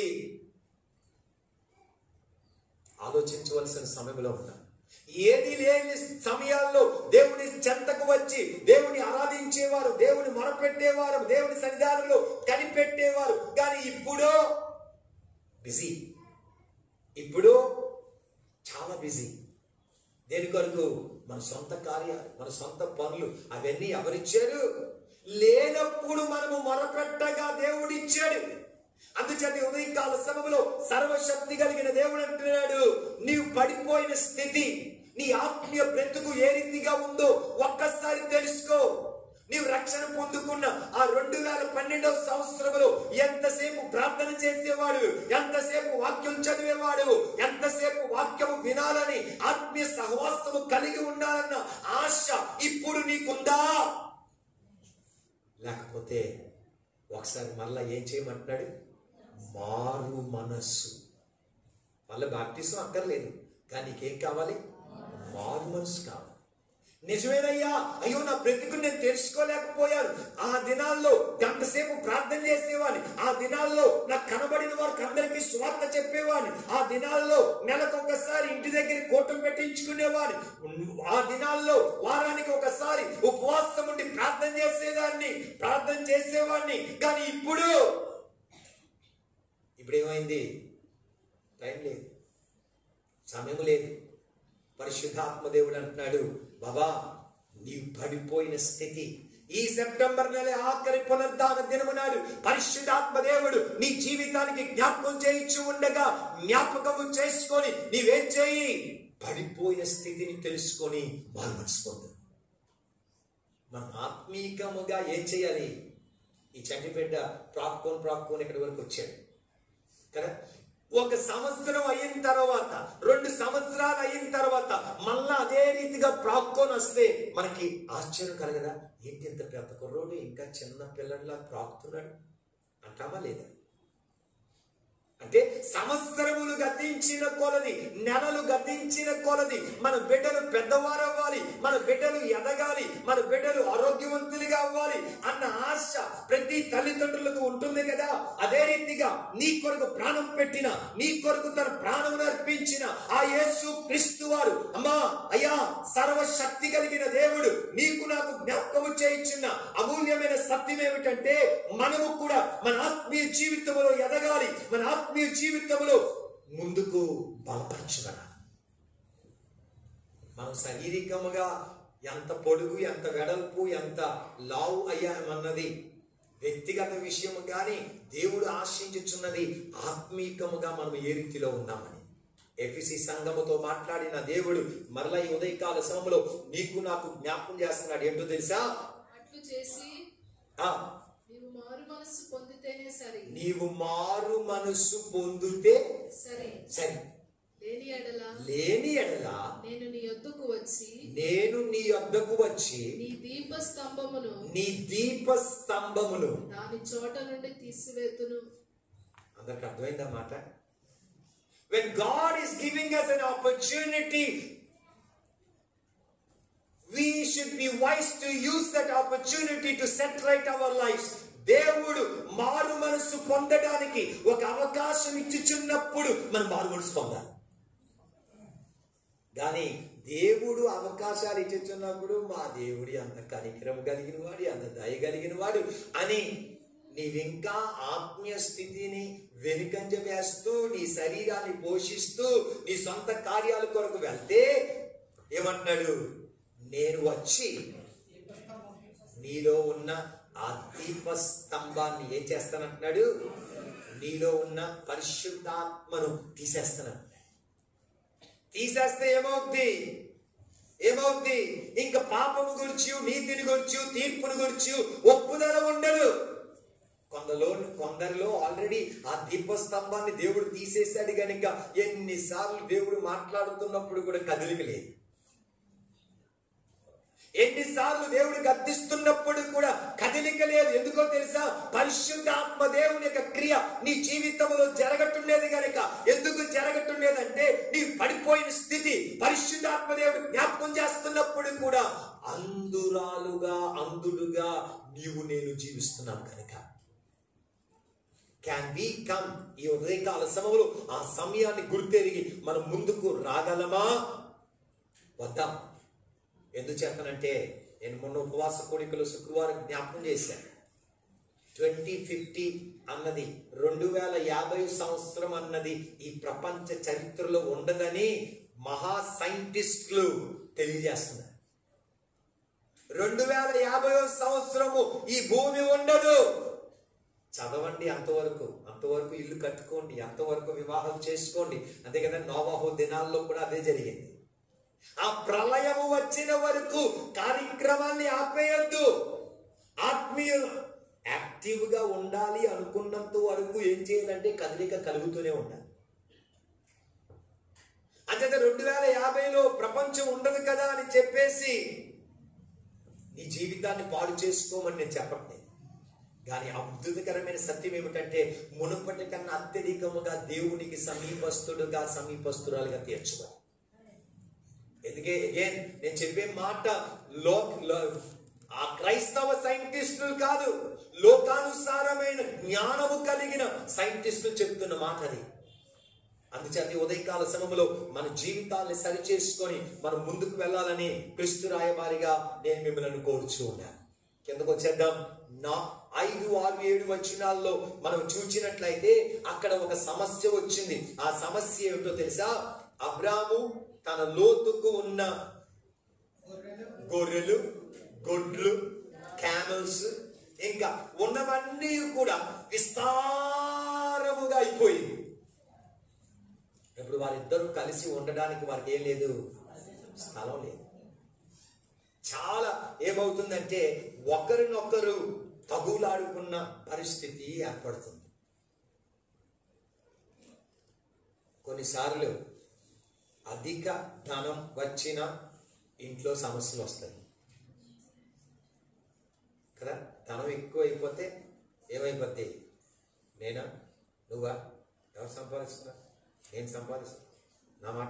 A: ఆలోచించవలసిన సమయంలో ఉన్నా. ఏది లేని సమయాల్లో దేవుని చెంతకు వచ్చి దేవుని ఆరాధించేవారు, దేవుని మొరపెట్టేవారు, దేవుని సన్నిధానంలో కనిపెట్టేవారు. కానీ ఇప్పుడు బిజీ, ఇప్పుడు చాలా బిజీ. దేని కొరకు? మన సొంత కార్యాలు, మన సొంత పనులు. అవన్నీ ఎవరిచ్చారు? లేనప్పుడు మనము మొరపెట్టగా దేవుడిచ్చాడు. అందుచేత ఉదయకాల సమయంలో సర్వశక్తి కలిగిన దేవుడు అంటున్నాడు, నీవు పడిపోయిన స్థితి, నీ ఆత్మీయ బ్రతుకు ఏ రీతిగా ఉందో ఒక్కసారి తెలుసుకో. నీవు రక్షణ పొందుకున్న ఆ రెండు వేల పన్నెండవ సంవత్సరంలో ఎంతసేపు ప్రార్థన చేసేవాడు, ఎంతసేపు వాక్యం చదివేవాడు, ఎంతసేపు వాక్యము వినాలని ఆత్మీయ సహవాసము కలిగి ఉండాలన్న ఆశ ఇప్పుడు నీకుందా? లేకపోతే ఒకసారి మళ్ళా ఏం చేయమంటున్నాడు? మారు మనస్సు. మళ్ళీ బాప్టిజం అక్కర్లేదు, కానీ నీకేం కావాలి? మారు మనస్సు కావాలి. నిజమేనయ్యా, అయ్యో నా బ్రతుకు నేను తెలుసుకోలేకపోయాను. ఆ దినాల్లో గంటసేపు ప్రార్థన చేసేవాడిని, ఆ దినాల్లో నాకు కనబడిన వారికి అందరికీ సువార్త చెప్పేవాడిని, ఆ దినాల్లో నెలకొకసారి ఇంటి దగ్గర కూటం పెట్టించుకునేవాడిని, ఆ దినాల్లో వారానికి ఒకసారి ఉపవాసం ఉండి ప్రార్థన చేసేదాన్ని ప్రార్థన చేసేవాడిని. కానీ ఇప్పుడు ఇప్పుడు ఏమైంది? టైం లేదు, సమయం లేదు. పరిశుద్ధాత్మ దేవుడు అంటున్నాడు, బాబా నీవు పడిపోయిన స్థితి ఈ సెప్టెంబర్ నెల ఆఖరి పునరుద్ధాన దినము నాడు పరిశుద్ధాత్మ దేవుడు నీ జీవితానికి జ్ఞాపకం చేయించి ఉండగా జ్ఞాపకము చేసుకొని నీవేం చేయి? పడిపోయిన స్థితిని తెలుసుకొని మారు మనసు పొందు. మనం ఆత్మీకముగా ఏం చేయాలి? ఈ చంటి బిడ్డ ప్రాక్కొని ప్రాక్కొని ఇక్కడి వరకు వచ్చాడు కదా. ఒక సంవత్సరం అయిన తర్వాత, రెండు సంవత్సరాలు అయిన తర్వాత మళ్ళా అదే రీతిగా ప్రాక్కొని వస్తే మనకి ఆశ్చర్యం కలగదా? ఏంటి ఇంత పెద్ద కుర్రోడు ఇంకా చిన్న పిల్లడిలా ప్రాక్తున్నాడు అంటామా లేదా? అంటే సంవత్సరములు గతించిన కొలది, నెలలు గతించిన కొలది మన బిడ్డలు పెద్దవారు అవ్వాలి, మన బిడ్డలు ఎదగాలి, మన బిడ్డలు ఆరోగ్యవంతులుగా అవ్వాలి అన్న ఆశ ప్రతి తల్లిదండ్రులకు ఉంటుంది కదా. అదే రీతిగా నీ కొరకు ప్రాణం పెట్టిన, నీ కొరకు తన ప్రాణం అర్పించిన ఆ యేసు క్రీస్తు వారు, అమ్మా అయ్యా సర్వశక్తి కలిగిన దేవుడు నీకు నాకు జ్ఞాపకం చేయించిన అమూల్యమైన సత్యం ఏమిటంటే, మనము కూడా మన ఆత్మీయ జీవితంలో ఎదగాలి, మన ఆత్మీయ జీవితంలో ముందుకు బలపరచబడాలి. మనం శారీరకముగా ఎంత పొడుగు, ఎంత వెడల్పు, ఎంత లావు అయ్యామన్నది వ్యక్తిగత విషయం, కానీ దేవుడు ఆశించుచున్నది ఆత్మీయముగా మనం ఏ రీతిలో ఉన్నామని. ఎఫెసీ సంఘముతో మాట్లాడిన దేవుడు మరలా ఈ ఉదయకాల సమయంలో నీకు నాకు జ్ఞాపకం చేస్తున్నాడు. ఏంటో తెలుసా?
B: అట్లు చేసి
A: ఆ
B: నీవు మారు మనస్సు పొందితేనే సరి.
A: నీవు మారు మనస్సు పొందితే
B: సరే
A: సరే.
B: లేని ఎడల
A: లేని ఎడల
B: నేను నీ యొద్దకు వచ్చి
A: నేను నీ యొద్దకు వచ్చి
B: నీ దీప స్తంభమును
A: నీ దీప స్తంభమును
B: దాని చోట నుండి తీసివేతును.
A: అందరికి అర్థమైందా మాట? When God is giving us an opportunity, we should be wise to use that opportunity to set right our lives. దేవుడు మారు మనసు పొందడానికి ఒక అవకాశం ఇచ్చుచున్నప్పుడు మనం మారు మనసు పొందాలి. కానీ దేవుడు అవకాశాలు ఇచ్చుచున్నప్పుడు మా దేవుడి అంత కనికరం కలిగిన వాడు, అంత దయ కలిగిన వాడు అని నీవింకా ఆత్మీయ స్థితిని వెనుకంజ వేస్తూ, నీ శరీరాన్ని పోషిస్తూ, నీ సొంత కార్యాల కొరకు వెళ్తే ఏమంటున్నాడు? నేను వచ్చి నీలో ఉన్న ఆ దీప స్తంభాన్ని ఏం చేస్తానంటున్నాడు? నీలో ఉన్న పరిశుద్ధాత్మను తీసేస్తాను. తీసేస్తే ఏమవుద్ది? ఏమవుద్ది? ఇంకా పాపము గురించి, నీతిని గురించి, తీర్పుని గురించి ఒప్పుదల ఉండదు. కొందరిలో కొందరిలో ఆల్రెడీ ఆ దీపస్తంభాన్ని దేవుడు తీసేశాడు కనుక ఎన్నిసార్లు దేవుడు మాట్లాడుతున్నప్పుడు కూడా కదలిక లేదు. ఎన్నిసార్లు దేవుడు గద్దిస్తున్నప్పుడు కూడా కదలిక లేదు. ఎందుకో తెలుసా? పరిశుద్ధాత్మ దేవుని యొక్క క్రియ నీ జీవితంలో జరగటుండేది కనుక. ఎందుకు జరగటుండేదంటే నీ పడిపోయిన స్థితి పరిశుద్ధాత్మ దేవుడు జ్ఞాపకం చేస్తున్నప్పుడు కూడా అందురాలుగా అందుడుగా నీవు నేను జీవిస్తున్నాను కనుక. క్యాన్ వి కమ్ ఈ ఉదయకాల సమయంలో ఆ సమయాన్ని గుర్తెరిగి మనం ముందుకు రాగలమా? వద్దాం. ఎందుచేతనంటే నేను మొన్న ఉపవాస కోడికలు శుక్రవారం జ్ఞాపకం చేశాను. ట్వంటీ ఫిఫ్టీ అన్నది, రెండు వేల యాభై సంవత్సరం అన్నది ఈ ప్రపంచ చరిత్రలో ఉండదని మహా సైంటిస్టులు తెలియజేస్తున్నారు. రెండు వేల యాభై సంవత్సరము ఈ భూమి ఉండదు. చదవండి అంతవరకు, అంతవరకు ఇల్లు కట్టుకోండి, అంతవరకు వివాహం చేసుకోండి. అంతే కదా, నోవాహు దినాల్లో కూడా అదే జరిగింది. ఆ ప్రళయము వచ్చిన వరకు కార్యక్రమాన్ని ఆపేయొద్దు. ఆత్మీయులు యాక్టివ్ గా ఉండాలి అనుకున్నంత వరకు ఏం చేయాలంటే కదలిక కలుగుతూనే ఉండాలి. అంతే రెండు వేల యాభైలో ప్రపంచం ఉండదు కదా అని చెప్పేసి నీ జీవితాన్ని పాడు చేసుకోమని నేను చెప్పట్లేదు. కానీ అద్భుతకరమైన సత్యం ఏమిటంటే మునుపటి కన్నా అత్యధికముగా దేవునికి సమీపస్తుడుగా సమీపస్తురాలుగా తీర్చుకోవాలి. ఎందుకే అగైన్ నేను చెప్పే మాట లో ఆ క్రైస్తవ సైంటిస్టులు కాదు, లోకానుసారమైన జ్ఞానము కలిగిన సైంటిస్టులు చెప్తున్న మాట అది. అందుచేత ఉదయకాల సమయంలో మన జీవితాన్ని సరిచేసుకొని మనం ముందుకు వెళ్ళాలని క్రీస్తు రాయబారిగా నేను మిమ్మల్ని కోరుచూ ఉన్నాను. కిందకు వచ్చేద్దాం. నా ఐదు ఆరు ఏడు వచనాల్లో మనం చూచినట్లయితే అక్కడ ఒక సమస్య వచ్చింది. ఆ సమస్య ఏమిటో తెలుసా? అబ్రాము తన లోతుకు ఉన్న గొర్రెలు, గొడ్లు, క్యామెల్స్ ఇంకా ఉన్నవన్నీ కూడా విస్తారముగా అయిపోయింది. ఇప్పుడు వారిద్దరూ కలిసి ఉండడానికి వారికి ఏం లేదు, స్థలం లేదు. చాలా ఏమవుతుందంటే ఒకరినొకరు తగులాడుకున్న పరిస్థితి ఏర్పడుతుంది. కొన్నిసార్లు అధిక ధనం వచ్చిన ఇంట్లో సమస్యలు వస్తాయి కదా. ధనం ఎక్కువ అయిపోతే ఏమైపోద్ది? నేనా, నువ్వా, ఎవరు సంపాదిస్తున్నా? నేను సంపాదిస్తున్నా, నా మాట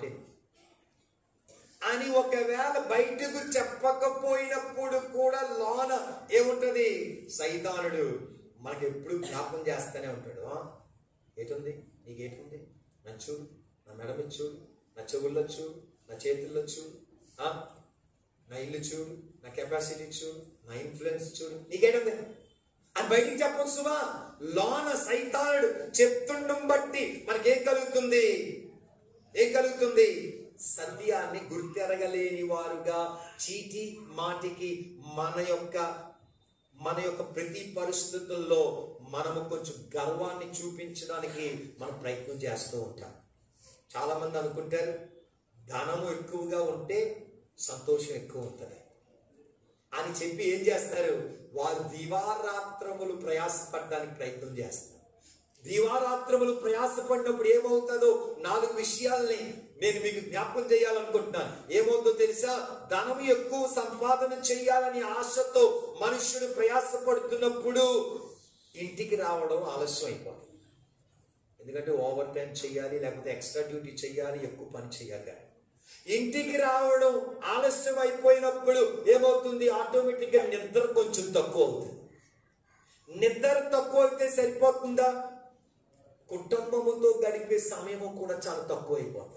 A: అని ఒకవేళ బయటకు చెప్పకపోయినప్పుడు కూడా లోన ఏముంటది? సైతానుడు మనకి ఎప్పుడు జ్ఞాపకం చేస్తూనే ఉంటాడు. ఏటుంది నీకేటుంది? నా చూడు, నా మెడ మీద చూడు, నా చెవుల్లో చూడు, నా చేతుల్లో చూడు, నా ఇల్లు చూడు, నా కెపాసిటీ చూడు, నా ఇన్ఫ్లుయెన్స్ చూడు, నీకేటుంది అని బయటికి చెప్పొచ్చువా. లోన సైతానుడు చెప్తుండం బట్టి మనకేం కలుగుతుంది? ఏం కలుగుతుంది? సత్యాన్ని గుర్తెరగలేని వారుగా చీటి మాటికి మన యొక్క మన యొక్క ప్రతి పరిస్థితుల్లో మనము కొంచెం గర్వాన్ని చూపించడానికి మనం ప్రయత్నం చేస్తూ ఉంటాం. చాలా మంది అనుకుంటారు ధనము ఎక్కువగా ఉంటే సంతోషం ఎక్కువ ఉంటుంది అని చెప్పి ఏం చేస్తారు? వారు దివారాత్రములు ప్రయాసపడడానికి ప్రయత్నం చేస్తారు. దివారాత్రములు ప్రయాసపడినప్పుడు ఏమవుతుందో నాలుగు విషయాల్ని నేను మీకు జ్ఞాపకం చేయాలనుకుంటున్నాను. ఏమవుతుందో తెలుసా? ధనం ఎక్కువ సంపాదన చేయాలని ఆశతో మనుష్యుడు ప్రయాసపడుతున్నప్పుడు ఇంటికి రావడం ఆలస్యం అయిపోతుంది. ఎందుకంటే ఓవర్ టైం చేయాలి, లేకపోతే ఎక్స్ట్రా డ్యూటీ చేయాలి, ఎక్కువ పని చేయాలి. కానీ ఇంటికి రావడం ఆలస్యం అయిపోయినప్పుడు ఏమవుతుంది? ఆటోమేటిక్గా నిద్ర కొంచెం తక్కువ అవుతుంది. నిద్ర తక్కువ అయితే సరిపోతుందా? కుటుంబముతో గడిపే సమయము కూడా చాలా తక్కువ అయిపోతుంది.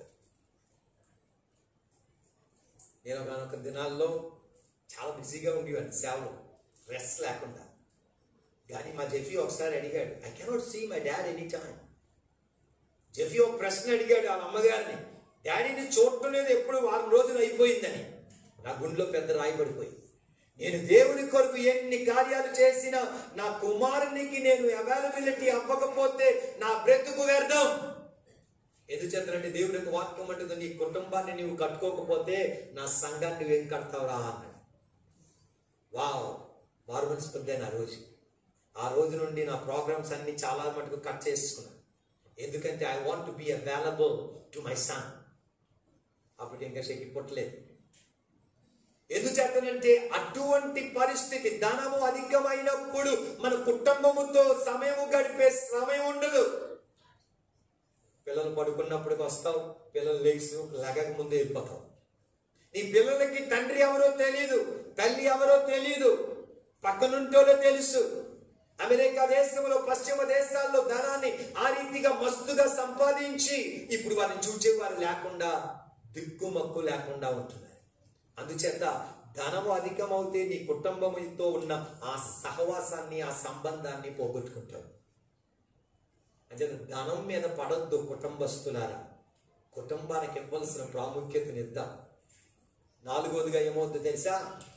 A: నేను ఒక దినాల్లో చాలా బిజీగా ఉండేవాడిని సేవలో, రెస్ట్ లేకుండా. కానీ మా జెఫీ ఒకసారి అడిగాడు, I cannot see my dad any time. Jeffy ఒక ప్రశ్న అడిగాడు వాళ్ళ అమ్మగారిని, డాడీని చూడటం లేదు ఎప్పుడు వారం రోజులు అయిపోయిందని. నా గుండెలో పెద్ద రాయబడిపోయింది. నేను దేవుని కొరకు ఎన్ని కార్యాలు చేసినా నా కుమారునికి నేను అవైలబిలిటీ అవ్వకపోతే నా బ్రతుకు వ్యర్థం. ఎందుచేతనంటే దేవుని యొక్క వాక్యం అంటుంది, నీ కుటుంబాన్ని నీవు కట్టుకోకపోతే నా సంఘాన్ని నువ్వేం కడతావురా అన్నాడు. వావ్, మారు మనసు పొందాను ఆ రోజు. ఆ రోజు నుండి నా ప్రోగ్రామ్స్ అన్ని చాలా మటుకు కట్ చేసుకున్నాను. ఎందుకంటే I want to be available to my son. అప్పుడు ఇంకా శక్తి పుట్టలేదు. ఎందుచేతనంటే అటువంటి పరిస్థితి, ధనము అధికమైనప్పుడు మన కుటుంబముతో సమయము గడిపే సమయం ఉండదు. పిల్లలు పడుకున్నప్పుడు వస్తావు, పిల్లలు లేచి లగక ముందే వెళ్ళిపోతావు. నీ పిల్లలకి తండ్రి ఎవరో తెలియదు, తల్లి ఎవరో తెలియదు, పక్కనుంటోలో తెలుసు. అమెరికా దేశంలో, పశ్చిమ దేశాల్లో ధనాన్ని ఆ రీతిగా మస్తుగా సంపాదించి ఇప్పుడు వారిని చూచేవారు లేకుండా, దిక్కుమక్కు లేకుండా ఉంటున్నారు. అందుచేత ధనము అధికమవుతే నీ కుటుంబంతో ఉన్న ఆ సహవాసాన్ని, ఆ సంబంధాన్ని పోగొట్టుకుంటావు. అంటే ధనం మీద పడొద్దు కుటుంబస్తులారా. కుటుంబానికి ఇవ్వాల్సిన ప్రాముఖ్యతను ఇద్దాం. నాలుగోదిగా ఏమవుతుందో తెలుసా?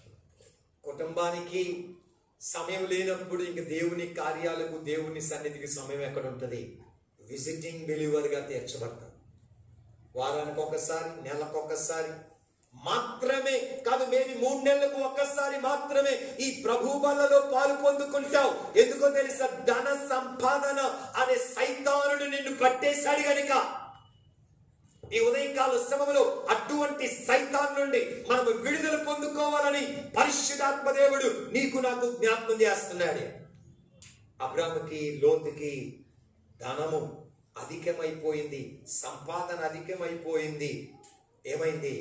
A: కుటుంబానికి సమయం లేనప్పుడు ఇంక దేవుని కార్యాలకు, దేవుని సన్నిధికి సమయం ఎక్కడ ఉంటుంది? విజిటింగ్ బిలీవర్గా తీర్చబడతాం. వారానికి ఒకసారి, నెలకు ఒకసారి మాత్రమే కాదు, మేబీ మూడు నెలలకు ఒక్కసారి మాత్రమే ఈ ప్రభు బలలో పాలు పొందుకుంటావు. ఎందుకో తెలుసా? ధన సంపాదన అనే సైతానుడు నిన్ను పట్టేశాడు గనుక. ఈ ఉదయకాల సమయంలో అటువంటి సైతాన్ నుండి మనము విడుదల పొందుకోవాలని పరిశుద్ధాత్మ దేవుడు నీకు నాకు జ్ఞాపకం చేస్తున్నాడు. అబ్రాహాముకి, లోతుకి ధనము అధికమైపోయింది, సంపాదన అధికమైపోయింది. ఏమైంది?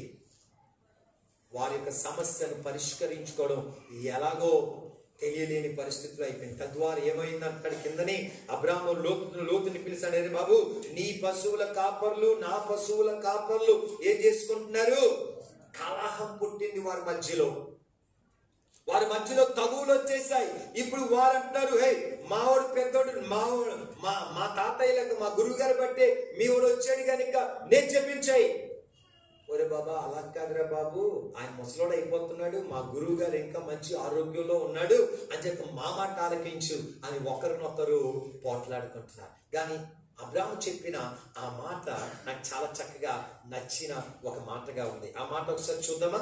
A: వారి యొక్క సమస్యను పరిష్కరించుకోవడం ఎలాగో తెలియలేని పరిస్థితులు అయిపోయింది. తద్వారా ఏమైంది? అక్కడి కిందని అబ్రాహాము లోతు లోతుని పిలిచాడు, బాబు నీ పశువుల కాపర్లు నా పశువుల కాపర్లు ఏం చేసుకుంటున్నారు? కలహం పుట్టింది వారి మధ్యలో. వారి మధ్యలో తగువులు వచ్చేసాయి. ఇప్పుడు వారు అంటారు, హే మావాడు పెద్దోడు, మావాడు మా మా తాతయ్యలకు, మా గురువు గారు బట్టే మీ వాడు వచ్చాడు కనుక నేను చెప్పించాయి. ఒరే బాబా అలా కాదురా బాబు, ఆయన ముసలోడు అయిపోతున్నాడు, మా గురువు గారు ఇంకా మంచి ఆరోగ్యంలో ఉన్నాడు అని చెప్పి మా మాట ఆలకించు అని ఒకరినొకరు పోట్లాడుకుంటున్నారు. కానీ అబ్రాహాము చెప్పిన ఆ మాట నాకు చాలా చక్కగా నచ్చిన ఒక మాటగా ఉంది. ఆ మాట ఒకసారి చూద్దామా?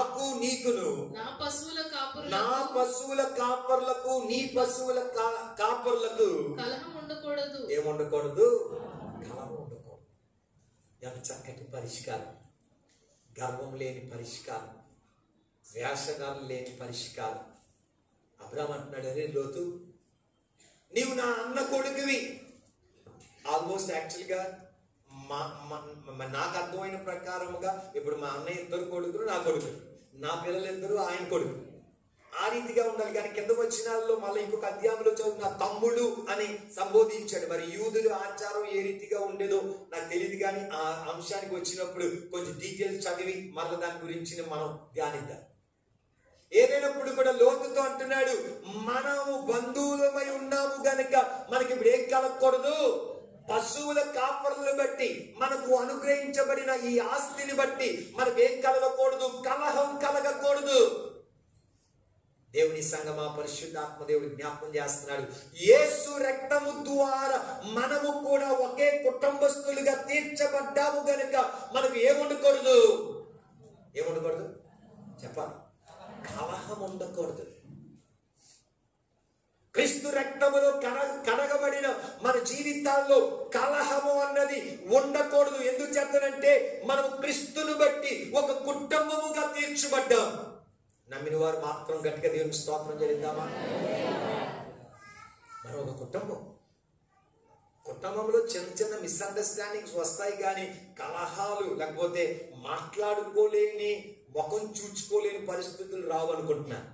A: నాకు నీకును
B: నా పశువుల
A: నా
B: కాపురులకు
A: పశువుల కాపర్లకు నీ పశువుల కా- కాపర్లకు
B: కలహం ఉండకూడదు.
A: ఏముండకూడదు? కలహం ఉండకూడదు. ఎంత చక్కటి పరిష్కారం! గర్వం లేని పరిష్కారం, వేషగాలు లేని పరిష్కారం. అబ్రాహాము అంటున్నాడు, అరే లోతు, నీవు నా అన్న కొడుకువి. ఆల్మోస్ట్ యాక్చువల్గా మా మా- నాకు అర్థమైన ప్రకారముగా ఇప్పుడు మా అన్నయ్య ఇద్దరు కొడుకులు, నా కొడుకులు, నా పిల్లలిద్దరూ ఆయన కొడుకు. ఆ రీతిగా ఉండాలి. కానీ కింద వచ్చినాల్లో మళ్ళీ ఇంకొక అధ్యాయంలో చదువు నా తమ్ముడు అని సంబోధించాడు. మరి యూదుల ఆచారం ఏ రీతిగా ఉండేదో నాకు తెలియదు, కానీ ఆ అంశానికి వచ్చినప్పుడు కొంచెం డీటెయిల్స్ చదివి మళ్ళీ దాని గురించి మనం ధ్యానిద్దాం. ఏదైనప్పుడు కూడా లోతుతో అంటున్నాడు, మనము బంధువులమై ఉన్నాము గనుక మనకి ఇప్పుడు ఏం కలగకూడదు? పశువుల కాపరులను బట్టి మనకు అనుగ్రహించబడిన ఈ ఆస్తిని బట్టి మనకు ఏం కలగకూడదు? కలహం కలగకూడదు. దేవుని సంగమా, పరిశుద్ధాత్మ దేవుడు జ్ఞాపకం చేస్తున్నాడు, యేసు రక్తము ద్వారా మనము కూడా ఒకే కుటుంబస్తులుగా తీర్చబడ్డాము గనుక మనకు ఏముండకూడదు? ఏముండకూడదు చెప్పాలి? కలహం ఉండకూడదు. క్రీస్తు రక్తములో కన కడగబడిన మన జీవితాల్లో కలహము అన్నది ఉండకూడదు. ఎందుకు చెప్తానంటే మనం క్రీస్తును బట్టి ఒక కుటుంబముగా తీర్చబడ్డాం. నమ్మిన వారు మాత్రం గట్టిగా దేవునికి స్తోత్రం చెల్లిద్దామా? మనం ఒక కుటుంబం. కుటుంబంలో చిన్న చిన్న మిస్అండర్స్టాండింగ్స్ వస్తాయి, కానీ కలహాలు లేకపోతే మాట్లాడుకోలేని, ముఖం చూచుకోలేని పరిస్థితులు రావు అనుకుంటున్నాను.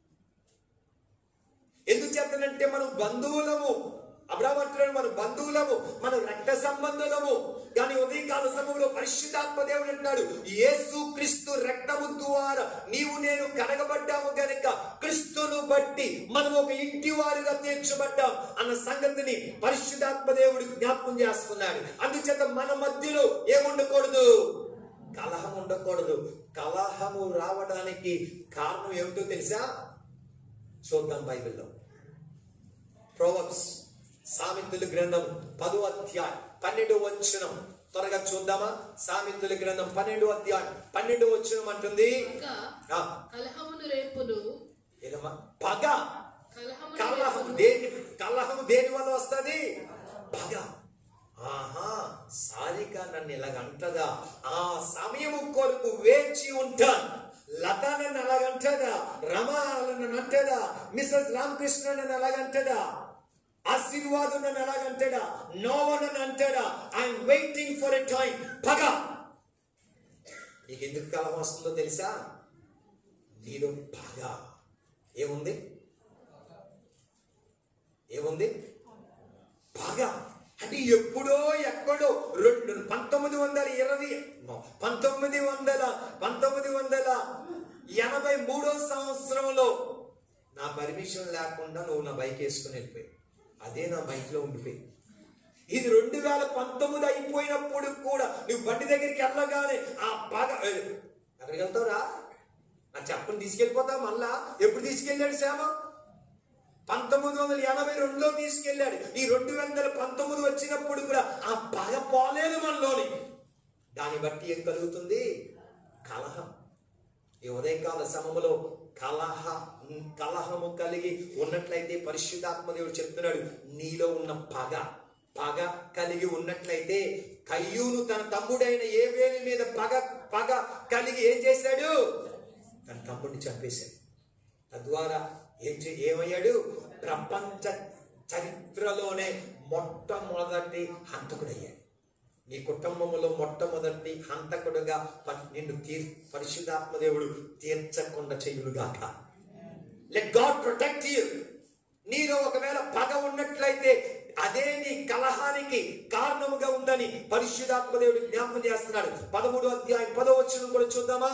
A: ఎందుకు చెప్తానంటే మనం బంధువులము. అబ్రాహాము అంటున్నాడు, మన బంధువులము, మన రక్త సంబంధులము. కానీ ఉదయకాల సమయంలో పరిశుద్ధాత్మ దేవుడు అంటాడు, యేసు క్రీస్తు రక్తము ద్వారా నీవు నేను కడగబడ్డాము గనుక క్రీస్తును బట్టి మనం ఒక ఇంటి వారిగా తీర్చబడ్డాం అన్న సంగతిని పరిశుద్ధాత్మ దేవుడు జ్ఞాపకం చేస్తున్నాడు. అందుచేత మన మధ్యలో ఏముండకూడదు? కలహం ఉండకూడదు. కలహము రావడానికి కారణం ఏమిటో తెలుసా? చూద్దాం బైబిల్లో. ప్రొవర్బ్స్, సామెతల గ్రంథం పదో అధ్యాయం పన్నెండో వచనం త్వరగా చూద్దామా? సామెతల గ్రంథం పన్నెండో అధ్యాయం పన్నెండో వచనం అంటుంది,
B: కలహమును రేపును.
A: ఏదమ్మా? పగ. కలహం దేని కలహం దేని వల్ల వస్తుంది? పగ. ఆహా, సారిక నన్ను ఇలాగంటదా? ఆ సమయము కొరకు వేచి ఉంటాను. లత నన్ను అలాగంటదా? రమా నన్ను అంటదా? మిస్సెస్ రామకృష్ణ నన్ను అలాగంటదా? ఆశీర్వాదం నన్ను ఎలాగంటాడా? నోవా నన్ను అంటాడా? I'm waiting for a time. పగ. నీకు ఎందుకు కాలం వస్తుందో తెలుసా? నీలో పగ ఏముంది? ఏముంది? పగ. అంటే ఎప్పుడో ఎక్కడో రెండు పంతొమ్మిది వందల ఇరవై పంతొమ్మిది వందల పంతొమ్మిది వందల ఎనభై మూడో సంవత్సరంలో నా పర్మిషన్ లేకుండా నువ్వు నా బైక్ వేసుకుని వెళ్ళిపోయి, అదే నా బైక్ లో ఉండిపోయి. ఇది రెండు వేల పంతొమ్మిది అయిపోయినప్పుడు కూడా నువ్వు బండి దగ్గరికి వెళ్ళగానే ఆ పగ. ఎక్కడికి వెళ్తావురా? నా చెప్పులు తీసుకెళ్ళిపోతావు. మళ్ళా ఎప్పుడు తీసుకెళ్ళాడు శ్యామ? పంతొమ్మిది వందల ఎనభై రెండులో తీసుకెళ్ళాడు. ఈ రెండు వందల పంతొమ్మిది వచ్చినప్పుడు కూడా ఆ పగ పోలేదు మనలోని. దాన్ని బట్టి ఏం కలుగుతుంది? కలహం. ఈ ఉదయకాల సమయంలో కలహ కలహము కలిగి ఉన్నట్లయితే పరిశుద్ధాత్మ దేవుడు చెప్తున్నాడు, నీలో ఉన్న పగ పగ కలిగి ఉన్నట్లయితే, కయ్యూను తన తమ్ముడైన ఏబేలు మీద పగ పగ కలిగి ఏం చేశాడు? తన తమ్ముడిని చంపేశాడు. తద్వారా ఏం ఏమయ్యాడు? ప్రపంచ చరిత్రలోనే మొట్టమొదటి హంతకుడయ్యాడు. నీ కుటుంబంలో మొట్టమొదటి హంతకుడుగా నిన్ను తీర్ పరిశుద్ధాత్మ దేవుడు తీర్చకుండా చెయ్యుగాక. Let God protect you. నీలో ఒకవేళ పగ ఉన్నట్లయితే అదే నీ కలహానికి కారణముగా ఉందని పరిశుద్ధాత్మ దేవుడు జ్ఞాపకం చేస్తున్నాడు. పదమూడో అధ్యాయం పదో వచనం కూడా చూద్దామా?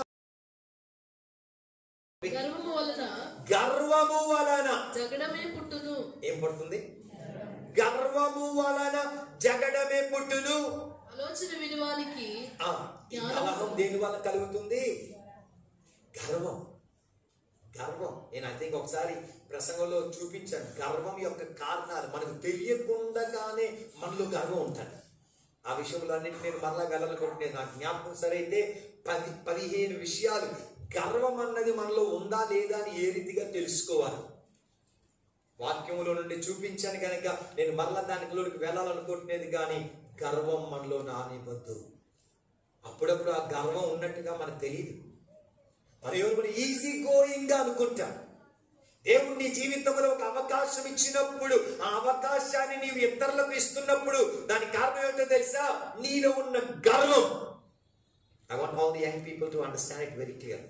B: గర్వము వలన
A: గర్వము వలన
B: జగడమే పుట్టును.
A: ఏం పుడుతుంది? గర్వము వలన జగడమే పుట్టును.
B: ఆలోచన విలువానికి
A: ఈ కలహం దేని వల్ల కలుగుతుంది? గర్వం. గర్వం. నేను ఐ థింక్ ఒకసారి ప్రసంగంలో చూపించాను. గర్వం యొక్క కారణాలు మనకు తెలియకుండానే మనలో గర్వం ఉంటుంది. ఆ విషయంలో అన్నింటి నేను మరలా వెళ్ళాలనుకుంటున్నాను. నా జ్ఞాపకం సరైతే పది పదిహేను విషయాలు గర్వం అన్నది మనలో ఉందా లేదా అని ఏ రీతిగా తెలుసుకోవాలి? వాక్యంలో నుండి చూపించాను కనుక నేను మరలా దానిలోకి వెళ్ళాలనుకుంటున్నది, కానీ గర్వం మనలో నానివద్దు. అప్పుడప్పుడు ఆ గర్వం ఉన్నట్టుగా మనకు తెలియదు. మరి ఎవరు ఈజీ గోయింగ్ గా అనుకుంటా. దేవుడు నీ జీవితంలో ఒక అవకాశం ఇచ్చినప్పుడు ఆ అవకాశాన్ని నీవు ఇతరులకు ఇస్తున్నప్పుడు దాని కారణం ఏమిటో తెలుసా? నీలో ఉన్న గర్వం. I want all the young people to understand it very clearly.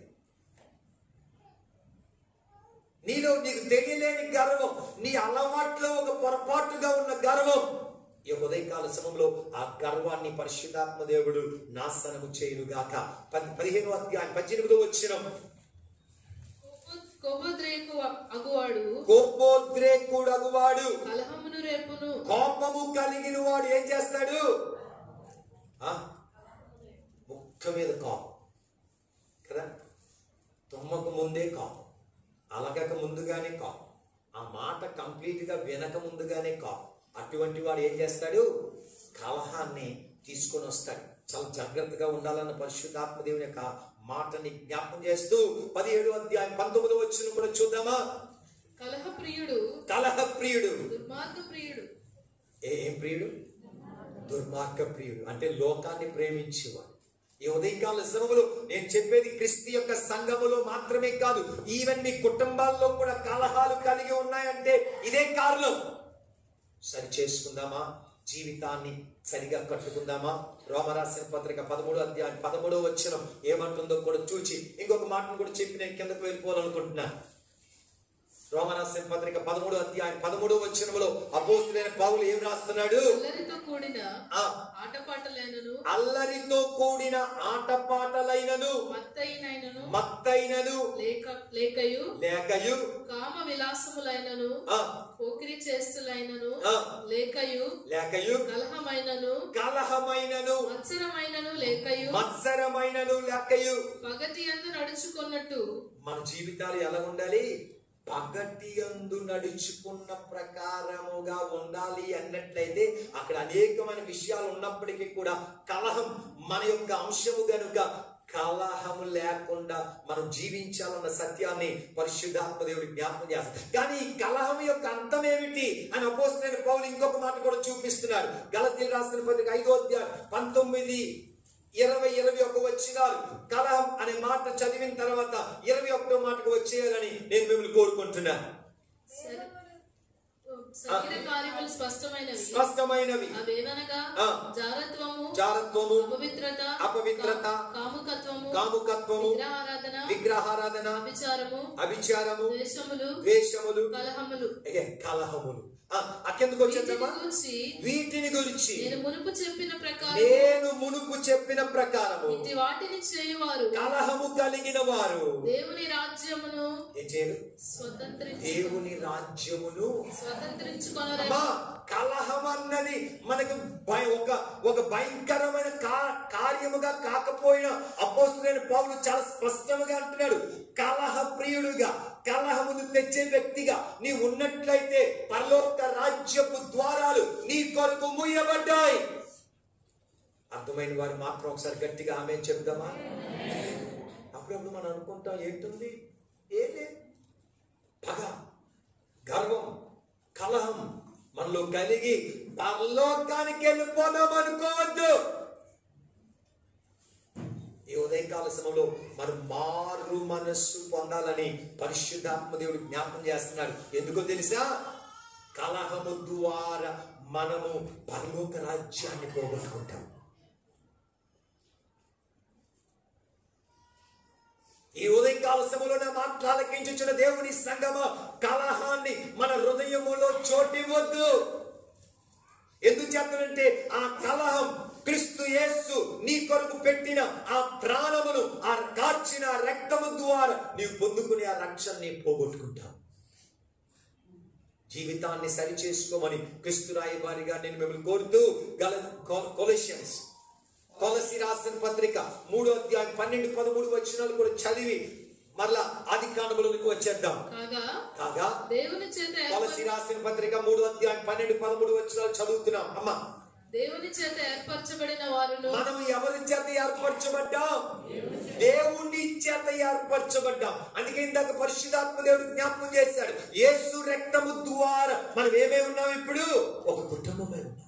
A: నీలో నీకు తెలియలేని గర్వం, నీ అలవాట్లో ఒక పొరపాటుగా ఉన్న గర్వం, ఈ ఉదయకాల సమయంలో ఆ గర్వాన్ని పరిశుద్ధాత్మ దేవుడు నాశనము చేయుగాక. పదిహేను అధ్యాయం పద్దెనిమిదో వచనం.
B: కోపోద్రేకు అగువాడు
A: కోపోద్రేకుడు అగువాడు
B: కలహమును రేపును.
A: కోపము కలిగిన వాడు ఏం చేస్తాడు? ఆ ముక్క మీద కోపం కదా, తుమ్మకు ముందే కోపం, అలగక ముందుగానే కోపం, ఆ మాట కంప్లీట్ గా వినక ముందుగానే కోపం. అటువంటి వాడు ఏం చేస్తాడు? కలహాన్ని తీసుకొని వస్తాడు. చాలా జాగ్రత్తగా ఉండాలన్న పరిశుద్ధాత్మ దేవుని యొక్క మాటని జ్ఞాపకం చేస్తూ పదిహేడు అధ్యాయం పంతొమ్మిదో వచనం కూడా చూద్దామా?
B: కలహ ప్రియుడు
A: కలహ ప్రియుడు
B: దుర్మార్గ ప్రియుడు.
A: ఏం ప్రియుడు? దుర్మార్గ ప్రియుడు అంటే లోకాన్ని ప్రేమించేవాడు. ఈ ఉదయకాల సమయంలో నేను చెప్పేది క్రీస్తు యొక్క సంఘములో మాత్రమే కాదు, ఈవెన్ మీ కుటుంబాల్లో కూడా కలహాలు కలిగి ఉన్నాయంటే ఇదే కారణం. సరి చేసుకుందామా? జీవితాన్ని సరిగా కట్టుకుందామా? రోమరాసిన పత్రిక పదమూడో అధ్యాయం పదమూడో వచనం ఏమంటుందో కూడా చూచి ఇంకొక మాటను కూడా చెప్పి నేను కిందకు వెళ్ళిపోవాలనుకుంటున్నా. రోమరాసిన పత్రిక పదమూడో అధ్యాయం పదమూడో వచనంలో అపోస్తులైన పౌలు ఏం రాస్తున్నాడు?
B: అల్లరితో కూడిన ఆటపాటలైనను
A: అల్లరితో కూడిన ఆటపాటలైనను
B: మత్తైనను
A: మత్తైనను
B: లేక లేకయు
A: లేకయు
B: కామ విలాసములైనను పోకిరి చేస్తులైనను లేకయు
A: లేకయు
B: కలహమైనను
A: కలహమైనను
B: మత్సరమైనను లేకయు
A: మత్సరమైనను లేకయు
B: పగటి యందు నడుచుకున్నట్టు
A: మన జీవితాలు ఎలా ఉండాలి? పగటి యందు నడుచుకున్న ప్రకారముగా ఉండాలి అన్నట్లయితే అక్కడ అనేకమైన విషయాలు ఉన్నప్పటికీ కూడా కలహం మన యొక్క అంశము గనుక కలహము లేకుండా మనం జీవించాలన్న సత్యాన్ని పరిశుద్ధాత్మ దేవుడు జ్ఞాపకం చేస్తాడు. కానీ ఈ కలహం యొక్క అర్థం ఏమిటి అని అపోస్తలుడైన పౌలు ఇంకొక మాట కూడా చూపిస్తున్నాడు. గలతీయులకు రాసిన పత్రిక ఐదో అధ్యాయం పంతొమ్మిది ఇరవై ఇరవై ఒక వచ్చినారు. కలహం అనే మాట చదివిన తర్వాత ఇరవై ఒకటో మాటకు వచ్చేయాలని నేను మిమ్మల్ని కోరుకుంటున్నాను.
B: శరీర కార్యములు స్పష్టమైనవి
A: స్పష్టమైనవి
B: అవేవనగా జారత్వము
A: జారత్వము
B: అపవిత్రత
A: అపవిత్రత
B: కాముకత్వము
A: కాముకత్వము
B: విగ్రహారాధన
A: విగ్రహారాధన
B: అభిచారము
A: అభిచారము
B: ద్వేషములు
A: ద్వేషములు
B: కలహములు
A: కలహములు అకెందుకు వచ్చేద్దామా? వీటిని గురించి
B: నేను మునుపు చెప్పిన ప్రకారం
A: నేను మునుపు చెప్పిన ప్రకారము
B: ఇట్టి వాటిని చేయువారు
A: కలహము కలిగిన వారు
B: దేవుని రాజ్యమును
A: ఏం చేయరు?
B: స్వతంత్రించి
A: దేవుని రాజ్యమును
B: స్వతంత్రించుకొనరేమో.
A: కలహం అన్నది మనకు ఒక ఒక భయంకరమైన కార్యముగా కాకపోయినా అపోస్తలుడైన పౌలు చాలా స్పష్టంగా అంటున్నాడు, కలహ ప్రియుడుగా కలహమును తెచ్చే వ్యక్తిగా నీ ఉన్నట్లయితే పరలోక రాజ్యపు ద్వారాలు నీ కొరకు మూయబడ్డాయి. అర్థమైన వారు మాత్రం ఒకసారి గట్టిగా ఆమె చెప్దామా? అప్పుడప్పుడు మనం అనుకుంటాం ఏంటుంది, ఏదే పగ గర్వం కలహం మనలో కలిగి పరలోకానికి వెళ్ళిపోదాం అనుకోవద్దు. ఈ ఉదయకాల సమయంలో మనం మారు మనస్సు పొందాలని పరిశుద్ధాత్మ దేవుడు జ్ఞాపకం చేస్తున్నాడు. ఎందుకో తెలుసా? కలహము ద్వారా మనము పరలోక రాజ్యాన్ని పోగొట్టుకుంటాం. ఈ ఉదయకాల సమయంలో నా మాట్లాలకించుచున్న దేవుని సంగమ, కలహాన్ని మన హృదయములో చోటివ్వద్దు. ఎందుకు చెప్తానంటే ఆ కలహం క్రీస్తు యేసు నీ కొరకు పెట్టిన ఆ ప్రాణమును ఆ కార్చిన రక్తము ద్వారా నీవు పొందుకునే ఆ రక్షణని పోగొట్టుకుంటావు. జీవితాన్ని సరి చేసుకోమని క్రీస్తు రాయబారిగా నేను మిమ్మల్ని కోరుతూ గల కొలెషన్స్ కొలసి రాసిన పత్రిక మూడో అధ్యాయం పన్నెండు పదమూడు వచనాలు కూడా చదివి మరలా ఆది కాండములోనికి వచ్చేద్దాం. కాగా
B: దేవుని చేత
A: కొలసి రాసిన పత్రిక మూడో అధ్యాయం పన్నెండు పదమూడు వచనాలు చదువుతున్నాం. అమ్మా,
B: దేవుని చేత ఏర్పరచబడిన వారును.
A: మనం ఎవరి చేత ఏర్పరచబడ్డాం? దేవుని చేత ఏర్పరచబడ్డాం. అందుకే ఇందాక పరిశుద్ధాత్మ దేవుడు జ్ఞాపకం చేశాడు, యేసు రక్తము ద్వారా మనం ఏమేమి ఉన్నాం? ఇప్పుడు ఒక కుటుంబమై ఉన్నాం,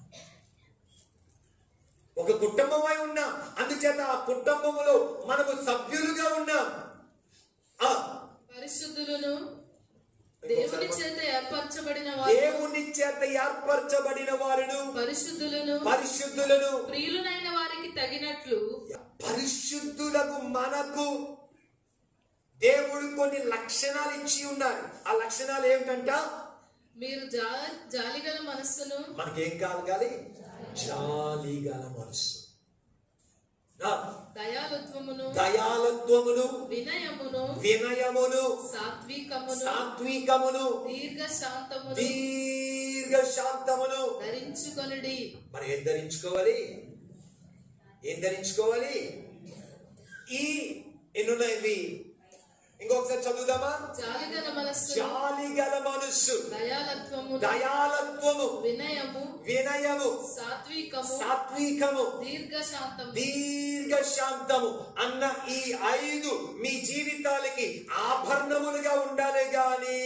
A: ఒక కుటుంబమై ఉన్నాం. అందుచేత ఆ కుటుంబములో మనము సభ్యులుగా ఉన్నాం. ఆ
B: పరిశుద్ధులను, దేవుని చేత ఏర్పరచబడిన వారు,
A: దేవుని చేత ఏర్పరచబడిన వారును,
B: పరిశుద్ధులను,
A: పరిశుద్ధులను,
B: ప్రియులైన వారికి తగినట్లు.
A: పరిశుద్ధులకు మనకు దేవుడు కొన్ని లక్షణాలు ఇచ్చి ఉన్నారు. ఆ లక్షణాలు ఏమిటంట?
B: మీరు జా జాలిగల మనస్సును,
A: మనకేం కలగాలి? జాలిగల మనస్సు,
B: దయాలత్వమును,
A: దయాలత్వమును,
B: వినయమును,
A: వినయమును,
B: సాత్వికమును,
A: సాత్వికమును,
B: దీర్ఘ శాంతమును,
A: దీర్ఘ శాంతమును
B: ధరించుకొనుడి.
A: మనం ఏం ధరించుకోవాలి? ఏం ధరించుకోవాలి? ఈ ఎన్నున్నాయి? ఇంకొకసారి చదువుదామా?
B: జాలిగల మనస్సు,
A: జాలిగల మనస్సు,
B: దయాలత్వము,
A: దయాలత్వము,
B: వినయము,
A: వినయము,
B: సాత్వికము,
A: సాత్వికము,
B: దీర్ఘ శాంతము.
A: దీర్ఘ శాంతము అన్న ఈ ఐదు మీ జీవితాలకి ఆభరణములుగా ఉండాలి గాని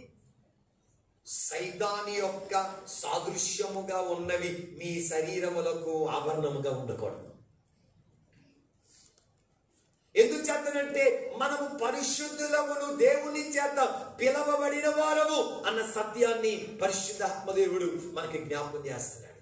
A: సైతాని యొక్క సాదృశ్యముగా ఉన్నవి మీ శరీరములకు ఆభరణముగా ఉండకూడదు. ఎందుకు చేతనంటే మనము పరిశుద్ధులమును, దేవుని చేత పిలవబడిన వారము అన్న సత్యాన్ని పరిశుద్ధాత్మదేవుడు మనకి జ్ఞాపకం చేస్తున్నాడు.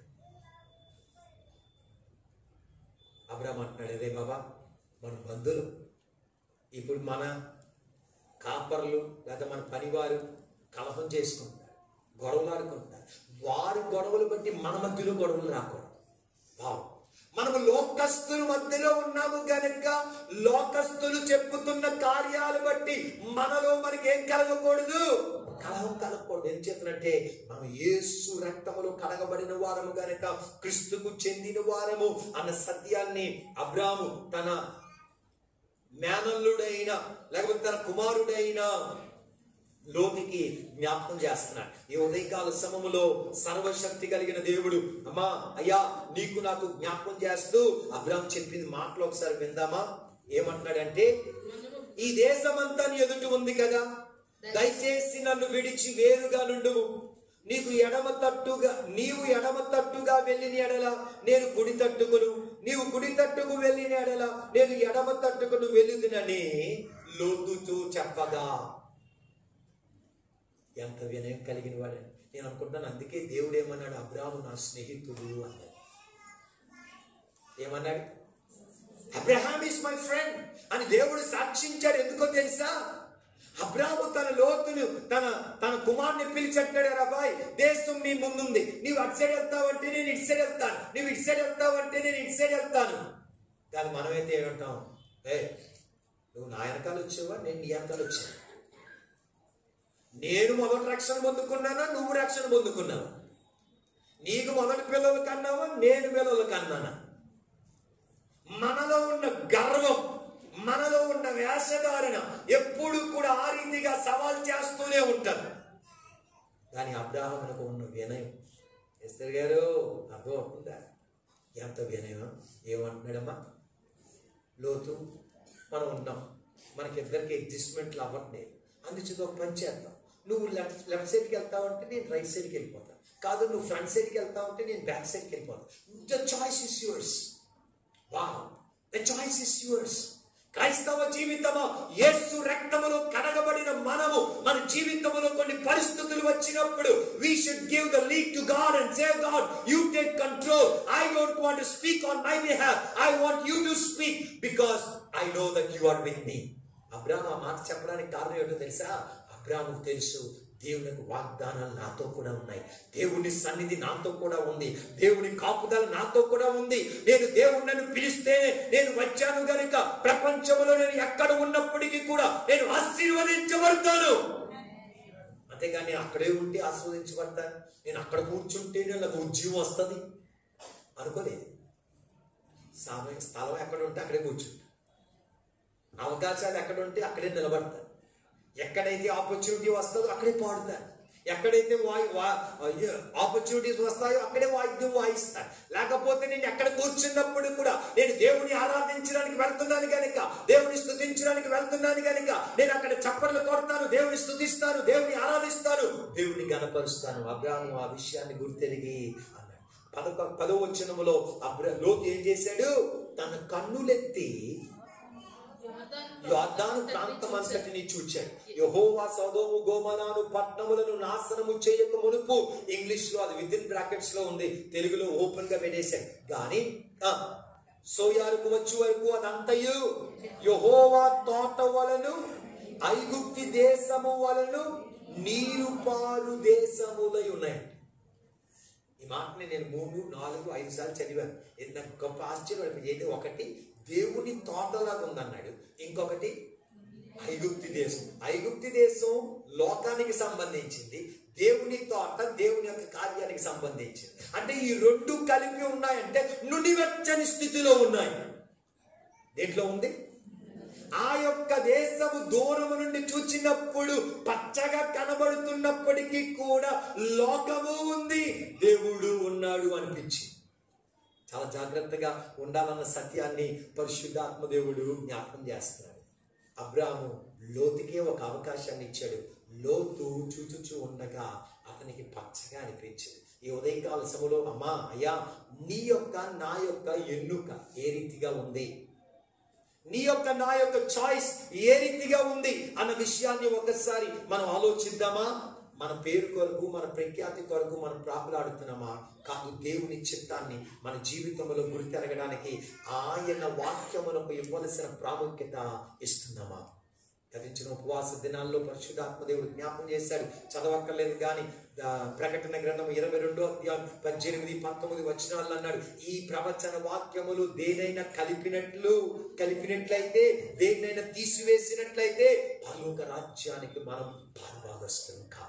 A: అబ్రాహాము అంటున్నాడు, రే బాబా, మన బంధువులు ఇప్పుడు మన కాపర్లు లేదా మన పనివారు కలహం చేసుకుంటారు, గొడవలు ఆడుకుంటారు. వారి గొడవలు బట్టి మన మధ్యలో గొడవలు రాకూడదు. బాబు, మనము లోకస్తుల మధ్యలో ఉన్నాము గనుక లోకస్తులు చెప్పుతున్న కార్యాలు బట్టి మనలో మనకి ఏం కలగకూడదు? కలహం కలగకూడదు. ఏం చేతులంటే మనం యేసు రక్తములో కడగబడిన వారము గనుక క్రీస్తుకు చెందిన వారము అన్న సత్యాన్ని అబ్రాహాము తన మేనల్లుడైన లేకపోతే తన కుమారుడైన లోతుకి జ్ఞాపకం చేస్తున్నాడు. ఈ ఉదయకాల సమములో సర్వశక్తి కలిగిన దేవుడు, అమ్మా అయ్యా నీకు నాకు జ్ఞాపకం చేస్తూ అబ్రాహాం చెప్పింది మాటలు ఒకసారి విందామా? ఏమంటున్నాడంటే, ఈ దేశమంతా నీ ఎదుట ఉంది కదా, దయచేసి నన్ను విడిచి వేరుగా నుండుము. నీకు ఎడమ తట్టుగా నీవు ఎడమ తట్టుగా వెళ్ళిన ఎడల నేను కుడి తట్టుకును, నీవు కుడి తట్టుకు వెళ్ళిన ఎడల నేను ఎడమ తట్టుకును వెళ్ళుదునని లోతుతో చెప్పగా. ఎంత వినయం కలిగిన వాడని నేను అనుకుంటాను. అందుకే దేవుడు ఏమన్నాడు? అబ్రాహాము నా స్నేహితుడు అన్నాడు. ఏమన్నాడు? అబ్రహాం ఇస్ మై ఫ్రెండ్ అని దేవుడు సాక్షించాడు. ఎందుకో తెలుసా? అబ్రాహాము తన లోతును తన తన కుమారుని పిలిచెట్టాడు, రాబాయ్ దేశం నీ ముందుంది, నీవు అటు సైడ్ వెళ్తావంటే నేను ఇటు సైడ్ వెళ్తాను, నువ్వు ఇటు సైడ్ వెళ్తావంటే నేను ఇటు సైడ్ వెళ్తాను. కానీ మనమైతే ఏమంటాం? ఏ నువ్వు నా వెనకాల వచ్చావా, నేను నీ వెనకాల వచ్చాను. నేను మొదటి రక్షణ పొందుకున్నానా, నువ్వు రక్షణ పొందుకున్నావా? నీకు మొదటి పిల్లలు కన్నావా, నేను పిల్లలు కన్నానా? మనలో ఉన్న గర్వం, మనలో ఉన్న వేషధారణ ఎప్పుడు కూడా ఆ రీతిగా సవాల్ చేస్తూనే ఉంటారు. కానీ అబ్రాహామునకు ఉన్న వినయం, ఎస్తర్ గారు అర్థం అవుతుందా ఎంత వినయం? ఏమంటున్నాడమ్మా? లోతు మనం ఉన్నాం, మనకిద్దరికి అడ్జస్ట్మెంట్లు అవ్వట్లేదు, అందుచేత ఒక పని చేద్దాం. నువ్వు లెఫ్ట్ లెఫ్ట్ సైడ్కి వెళ్తావంటే నేను రైట్ సైడ్కి వెళ్ళిపోతాను, కాదు నువ్వు ఫ్రంట్ సైడ్కి వెళ్తావంటే నేను బ్యాక్ సైడ్కి వెళ్ళిపోతాను. The choice is yours. Wow, the choice is yours. క్రైస్తవ జీవితము యేసు రక్తములో కడగబడిన మనము మన జీవితంలో కొన్ని పరిస్థితులు వచ్చినప్పుడు we should give the lead to God and say, God, you take control. I don't want to speak on my behalf. I want you to speak because I know that you are with me. అబ్రాహాము ఆ మాట చెప్పడానికి కారణం ఏంటో తెలుసా? అబ్రాహాముకు తెలుసు దేవునికి వాగ్దానాలు నాతో కూడా ఉన్నాయి, దేవుని సన్నిధి నాతో కూడా ఉంది, దేవుని కాపుదల నాతో కూడా ఉంది. నేను దేవుణ్ణి పిలిస్తేనే నేను వచ్చాను గనుక ప్రపంచంలో నేను ఎక్కడ ఉన్నప్పటికీ కూడా నేను ఆశీర్వదించబడతాను. అంతేగాని నేను అక్కడే ఉంటే ఆస్వాదించబడతాను, నేను అక్కడ కూర్చుంటే నాకు ఉద్యోగం వస్తుంది అనుకోలేదు. సమయం స్థలం ఎక్కడ ఉంటే అక్కడే కూర్చుంటా, అవకాశాలు ఎక్కడ ఉంటే అక్కడే నిలబడతాను, ఎక్కడైతే ఆపర్చునిటీ వస్తుందో అక్కడే పాడుతాను, ఎక్కడైతే వాయి ఆపర్చునిటీస్ వస్తాయో అక్కడే వాయిద్యం వాయిస్తాను. లేకపోతే నేను ఎక్కడ కూర్చున్నప్పుడు కూడా నేను దేవుని ఆరాధించడానికి వెళ్తున్నాను కనుక, దేవుని స్తుతించడానికి వెళ్తున్నాను కనుక నేను అక్కడ చప్పట్లు కొడతాను, దేవుని స్తుతిస్తాను, దేవుని ఆరాధిస్తాను, దేవుని గణపరుస్తాను. అబ్రాహాము ఆ విషయాన్ని గుర్తెరిగి అన్నాడు. పదకొ పదో వచనములో అబ్రా లోతు ఏం చేశాడు? తన కన్నులెత్తి యోర్దాను ప్రాంతం అంతటిని చూచాడు. యెహోవా సొదొము గొమొరాను పట్టణములను నాశనము చేయక మునుపు, ఇంగ్లీష్ లో అది విత్ ఇన్ బ్రాకెట్స్ లో ఉంది, తెలుగులో ఓపెన్ గా పెట్టేశాడు. కానీ సోయారుకు వచ్చే వరకు అదంతయు యెహోవా తోట వలను ఐగుప్తి దేశము వలను నీరు పారు దేశములై ఉన్నాయి. ఈ మాటని నేను మూడు నాలుగు ఐదు సార్లు చదివాను. ఇది నాకు గొప్ప ఆశ్చర్యపడిపోయింది. ఏంటి? ఒకటి దేవుని తోటలాగా ఉందన్నాడు, ఇంకొకటి ఐగుప్తి దేశం. ఐగుప్తి దేశం లోకానికి సంబంధించింది, దేవుని తోట దేవుని యొక్క కార్యానికి సంబంధించింది. అంటే ఈ రెండు కలిపి ఉన్నాయంటే నుడివెచ్చని స్థితిలో ఉన్నాయి. దేంట్లో ఉంది? ఆ యొక్క దేశము దూరము నుండి చూచినప్పుడు పచ్చగా కనబడుతున్నప్పటికీ కూడా లోకము ఉంది, దేవుడు ఉన్నాడు అనిపించింది. చాలా జాగ్రత్తగా ఉండాలన్న సత్యాన్ని పరిశుద్ధాత్మ దేవుడు జ్ఞాపకం చేస్తున్నాడు. అబ్రాహాము లోతుకే ఒక అవకాశాన్ని ఇచ్చాడు. లోతు చూచుచూ ఉండగా అతనికి పచ్చగా అనిపించింది. ఈ ఉదయకాల సమయంలో, అమ్మా అయ్యా, నీ యొక్క నా యొక్క ఎన్నుక ఏ రీతిగా ఉంది, నీ యొక్క నా యొక్క చాయిస్ ఏ రీతిగా ఉంది అన్న విషయాన్ని ఒకసారి మనం ఆలోచిద్దామా? మన పేరు కొరకు, మన ప్రఖ్యాతి కొరకు మనం ప్రాకులాడుతున్నామా? కాదు, దేవుని చిత్తాన్ని మన జీవితంలో గుర్తెరగడానికి ఆయన వాక్యములకు ఇవ్వవలసిన ప్రాముఖ్యత ఇస్తున్నామా? గతించిన ఉపవాస దినాల్లో పరిశుద్ధాత్మ దేవుడు జ్ఞాపం చేశాడు, చదవక్కర్లేదు కానీ ప్రకటన గ్రంథం ఇరవై రెండో అధ్యాయం పద్దెనిమిది పంతొమ్మిది వచనాలు అన్నాడు, ఈ ప్రవచన వాక్యములు దేనైనా కలిపినట్లు కలిపినట్లయితే దేనైనా తీసివేసినట్లయితే పరలోక రాజ్యానికి మనం పాలుభాగస్తులం కాదు.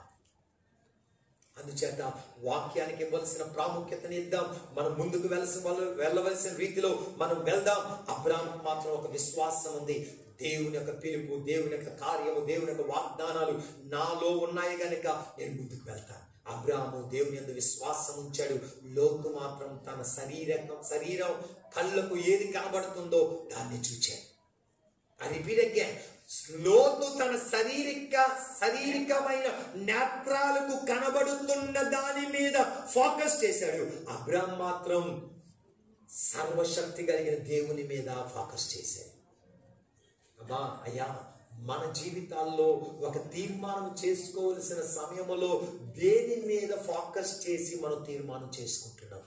A: అందుచేత వాక్యానికి ఇవ్వాల్సిన ప్రాముఖ్యతని ఇద్దాం. మనం ముందుకు వెళ్ళవలసిన వెళ్ళవలసిన రీతిలో మనం వెళ్దాం. అబ్రాహాముకు మాత్రం ఒక విశ్వాసం ఉంది. దేవుని యొక్క పిలుపు, దేవుని యొక్క కార్యము, దేవుని యొక్క వాగ్దానాలు నాలో ఉన్నాయి కనుక నేను ముందుకు వెళ్తాను. అబ్రాహాము దేవుని యందు విశ్వాసం ఉంచాడు. లోతు మాత్రం తన శరీరం శరీరం కళ్ళకు ఏది కనబడుతుందో దాన్ని చూచాడు. I repeat again. లోతు తన శారీరక శారీరకమైన నేత్రాలకు కనబడుతున్న దాని మీద ఫోకస్ చేశాడు. అబ్రాహాము మాత్రం సర్వశక్తి కలిగిన దేవుని మీద ఫోకస్ చేశాడు. అమ్మా అయ్యా, మన జీవితాల్లో ఒక తీర్మానం చేసుకోవలసిన సమయంలో దేని మీద ఫోకస్ చేసి మనం తీర్మానం చేసుకుంటున్నాం?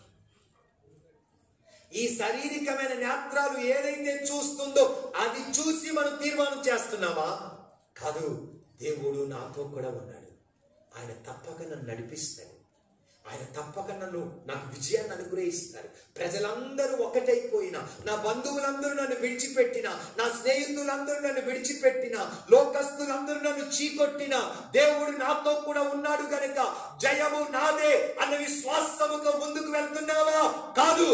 A: ఈ శారీరకమైన నేత్రాలు ఏదైతే చూస్తుందో అది చూసి మనం తీర్మానం చేస్తున్నామా? కాదు, దేవుడు నాతో కూడా ఉన్నాడు, ఆయన తప్పక నన్ను నడిపిస్తాడు, ఆయన తప్పక నన్ను నాకు విజయాన్ని అనుగ్రహిస్తారు. ప్రజలందరూ ఒకటైపోయినా, నా బంధువులందరూ నన్ను విడిచిపెట్టిన, నా స్నేహితులందరూ నన్ను విడిచిపెట్టిన, లోకస్తులందరూ నన్ను చీకొట్టిన, దేవుడు నాతో కూడా ఉన్నాడు కనుక జయము నాదే అన్న విశ్వాసముతో ముందుకు వెళ్తున్నావా? కాదు,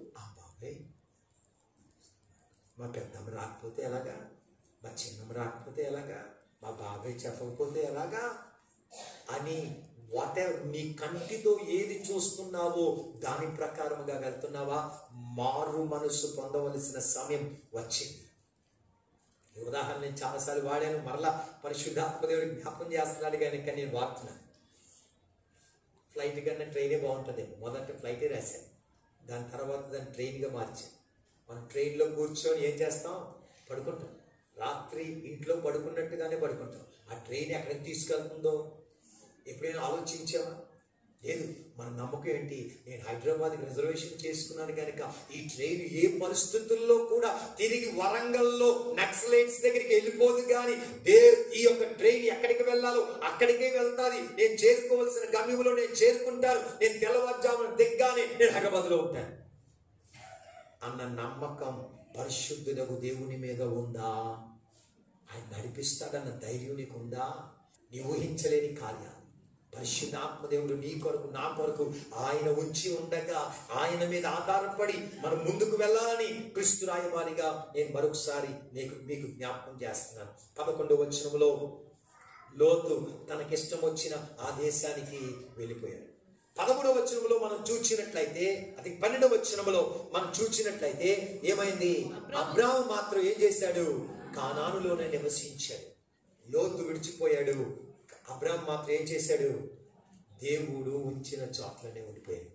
A: మా పెద్దమ్మ రాకపోతే ఎలాగా, మా చిన్నమ్మ రాకపోతే ఎలాగా, మా బాబాయ్ చెప్పకపోతే ఎలాగా అని వాట్ ఎవర్ నీ కంటితో ఏది చూస్తున్నావో దాని ప్రకారముగా వెళ్తున్నావా? మారు మనసు పొందవలసిన సమయం వచ్చింది. ఈ ఉదాహరణ నేను చాలాసార్లు వాడాను, మరలా పరిశుద్ధాత్మదేవుడు జ్ఞాపం చేస్తున్నాడు కనుక నేను వాడుతున్నాను. ఫ్లైట్ కన్నా ట్రైనే బాగుంటుంది. మొదట ఫ్లైటే రాశాను, దాని తర్వాత దాన్ని ట్రైన్గా మార్చాను. మనం ట్రైన్లో కూర్చొని ఏం చేస్తాం? పడుకుంటాం. రాత్రి ఇంట్లో పడుకున్నట్టుగానే పడుకుంటాం. ఆ ట్రైన్ ఎక్కడికి తీసుకెళ్తుందో ఎప్పుడైనా ఆలోచించావా? లేదు. మన నమ్మకం ఏంటి? నేను హైదరాబాద్కి రిజర్వేషన్ చేసుకున్నాను కనుక ఈ ట్రైన్ ఏ పరిస్థితుల్లో కూడా తిరిగి వరంగల్లో నక్సలైట్స్ దగ్గరికి వెళ్ళిపోదు, కానీ దే ఈ యొక్క ట్రైన్ ఎక్కడికి వెళ్ళాలో అక్కడికే వెళ్తాది, నేను చేరుకోవాల్సిన గమ్యంలో నేను చేరుకుంటాను, నేను తెల్లవారుజామున దిగ్గానే నేను హైదరాబాద్లో ఉంటాను అన్న నమ్మకం పరిశుద్ధులకు దేవుని మీద ఉందా? ఆయన నడిపిస్తాడన్న ధైర్యం నీకు ఉందా? నీ ఊహించలేని కార్యాలు పరిశుద్ధాత్మ దేవుడు నీ కొరకు నా కొరకు ఆయన ఉంచి ఉండగా ఆయన మీద ఆధారపడి మనం ముందుకు వెళ్ళాలని క్రీస్తు రాయవారిగా నేను మరొకసారి నీకు మీకు జ్ఞాపకం చేస్తున్నాను. పదకొండవ వచనంలో లోతు తనకిష్టం వచ్చిన ఆ దేశానికి వెళ్ళిపోయాడు. పదమూడవ వచనంలో మనం చూచినట్లయితే, అది పన్నెండవ వచనంలో మనం చూచినట్లయితే ఏమైంది? అబ్రాము మాత్రం ఏం చేశాడు? కానానులోనే నివసించాడు. లోతు విడిచిపోయాడు, అబ్రాము మాత్రం ఏం చేశాడు? దేవుడు ఉంచిన చోట్లనే ఉండిపోయాడు.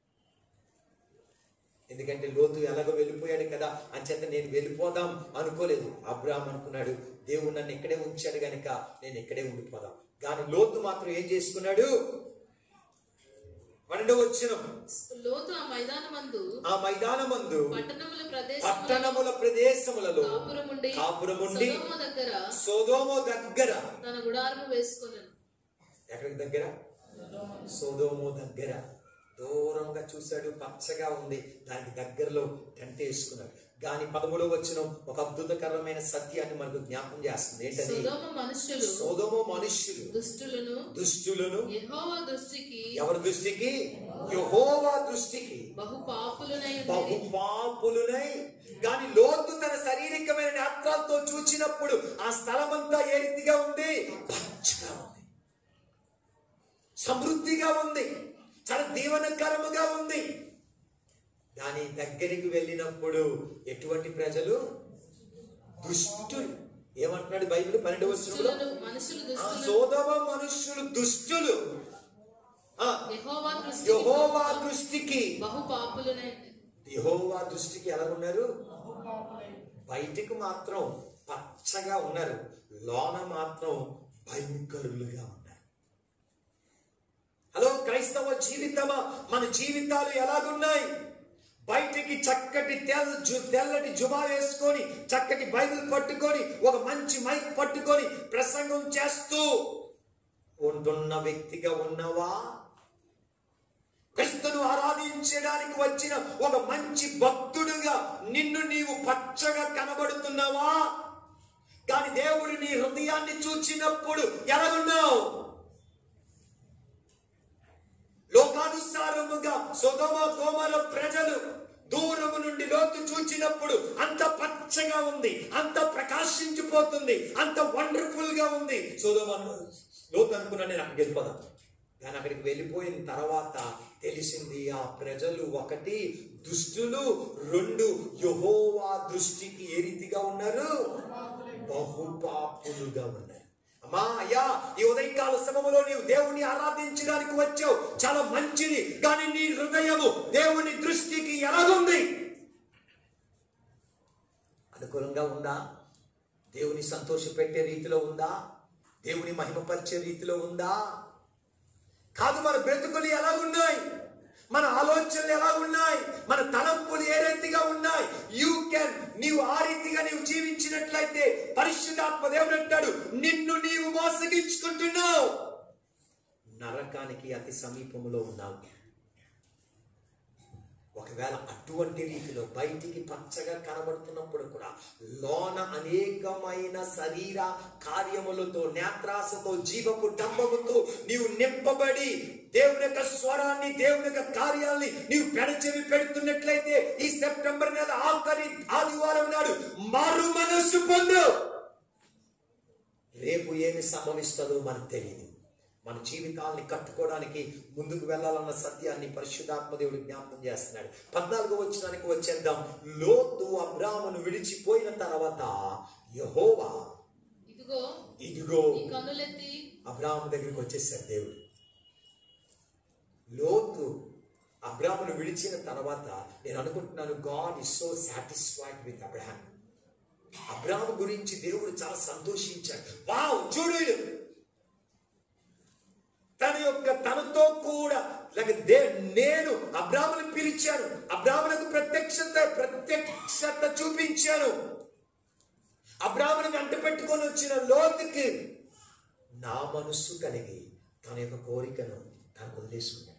A: ఎందుకంటే లోతు ఎలాగో వెళ్ళిపోయాడు కదా, అంచేత నేను వెళ్ళిపోదాం అనుకోలేదు. అబ్రాహాం అనుకున్నాడు, దేవుడు నన్ను ఇక్కడే ఉంచాడు కనుక నేను ఇక్కడే ఉండిపోదాం. కానీ లోతు మాత్రం ఏం చేసుకున్నాడు? పన్నెండవ వచనం,
B: లోతు ఆ మైదానమందు
A: ఆ మైదానమందు
B: పట్టణముల ప్రదేశములలో
A: పట్టణముల ప్రదేశములలో
B: కాపురముండి
A: కాపురముండి
B: సొదొమ దగ్గర
A: సొదొమ దగ్గర
B: తన గుడారము వేసుకొనెను.
A: ఎక్కడికి దగ్గర? సొదొమ దగ్గర. దూరంగా చూశాడు, పచ్చగా ఉంది, దానికి దగ్గరలో టెంట్ వేసుకున్నాడు. కానీ పదమూడవ వచనం ఒక అద్భుతకరమైన సత్యాన్ని మనకు జ్ఞాపకం చేస్తుంది. ఏంటది?
B: సొదొమ మనుష్యులు
A: సొదొమ మనుష్యులు
B: దుష్టులను
A: దుష్టులను
B: యెహోవా దృష్టికి
A: ఎవరి దృష్టికి? యెహోవా దృష్టికి
B: బహు పాపులనై
A: బహు
B: ఉండిరి.
A: పాపులునై. కానీ లోతు తన శారీరకమైన నేత్రాలతో చూచినప్పుడు ఆ స్థలమంతా ఏ రీతిగా ఉంది? పచ్చగా ఉంది, సమృద్ధిగా ఉంది, చాలా దీవనకరముగా ఉంది. దాని దగ్గరికి వెళ్ళినప్పుడు ఎటువంటి ప్రజలు? దుష్టులు. ఏమంటున్నాడు బైబిల్ పన్నెండవ వచనంలో?
B: దుష్టులను మనుషులు
A: ఆ
B: దుష్టులను
A: సొదొమ మనుష్యులు దుష్టులు ఆ
B: యెహోవా దృష్టికి
A: యెహోవా దృష్టికి
B: బహు పాపులనై
A: యెహోవా దృష్టికి ఎలా ఉన్నారు? బయటికి మాత్రం పచ్చగా ఉన్నారు, లోన మాత్రం భయంకరులుగా ఉన్నారు. హలో క్రైస్తవ జీవితమా, మన జీవితాలు ఎలాగున్నాయి? బయటికి చక్కటి తెల్ల జు తెల్లటి జుబా వేసుకొని, చక్కటి బైబిల్ పట్టుకొని, ఒక మంచి మైక్ పట్టుకొని ప్రసంగం చేస్తూ ఉంటున్న వ్యక్తిగా ఉన్నావా? క్రీస్తును ఆరాధించడానికి వచ్చిన ఒక మంచి భక్తుడుగా నిన్ను నీవు పచ్చగా కనబడుతున్నావా? కానీ దేవుడు నీ హృదయాన్ని చూచినప్పుడు ఎలాగున్నావు? లోకానుసారముగా సొదొమ గొమొర ప్రజలు దూరము నుండి లోతు చూచినప్పుడు అంత పచ్చగా ఉంది, అంత ప్రకాశించిపోతుంది, అంత వండర్ఫుల్ గా ఉంది. సొదొమ లోతు అనుకున్నా నేను అక్కడికి వెళ్ళిపోదాం. కానీ అక్కడికి వెళ్ళిపోయిన తర్వాత తెలిసింది ఆ ప్రజలు ఒకటి దుష్టులు, రెండు యెహోవా దృష్టికి ఏ రీతిగా ఉన్నారు? బహుపాపులుగా ఉన్నారు. అమ్మా అయ్యా, ఈ ఉదయకాల సమయంలో నీవు దేవుని ఆరాధించడానికి వచ్చావు, చాలా మంచిది. కానీ నీ హృదయము దేవుని దృష్టికి ఎలాగుంది? అనుకూలంగా ఉందా? దేవుని సంతోషపెట్టే రీతిలో ఉందా? దేవుని మహిమపరిచే రీతిలో ఉందా? కాదు. మన బ్రతుకులు ఎలాగున్నాయి? మన ఆలోచనలు ఎలా ఉన్నాయి? మన తలంపులు ఏ రీతిగా ఉన్నాయి? యూ కెన్ నీవు ఆ రీతిగా నీవు జీవించినట్లయితే పరిశుద్ధాత్మ దేవుడు అంటాడు, నిన్ను నీవు మోసగించుకుంటున్నావు, నరకానికి అతి సమీపంలో ఉన్నావు. ఒకవేళ అటువంటి రీతిలో బయటికి పచ్చగా కనబడుతున్నప్పుడు కూడా లోన అనేకమైన శరీర కార్యములతో, నేత్రాసతో, జీవపు డంబముతో నీవు నింపబడి దేవుని యొక్క స్వరాన్ని, దేవుని యొక్క కార్యాలని నీవు పెడచెవి పెడుతున్నట్లయితే ఈ సెప్టెంబర్ నెల ఆఖరి ఆదివారం నాడు మారు మనస్సు పొందు. రేపు ఏమి సంభవిస్తుందో మనకు తెలియదు. మన జీవితాన్ని కట్టుకోవడానికి ముందుకు వెళ్ళాలన్న సత్యాన్ని పరిశుద్ధాత్మ దేవుడు జ్ఞాపకం చేస్తున్నాడు. పద్నాలుగో వచనానికి వచ్చేద్దాం. లోతు అబ్రామును విడిచిపోయిన తర్వాత యెహోవా
B: ఇదిగో
A: ఇదిగో
B: నీ కన్నులెత్తి
A: అబ్రాము దగ్గరికి వచ్చేసాడు దేవుడు. లోతు అబ్రామును విడిచిన తర్వాత నేను అనుకుంటున్నాను, God is so satisfied with Abraham. Abram గురించి దేవుడు చాలా సంతోషించాడు. వావ్, చూడు, తన యొక్క తనతో కూడా నేను అబ్రామును పిలిచాను, అబ్రామునకు ప్రత్యక్షత ప్రత్యక్షత చూపించాను. అబ్రాముని వెంట పెట్టుకొని వచ్చిన లోతుకి నా మనస్సు కలిగి తన యొక్క కోరికను తను వదిలేసుకున్నాడు.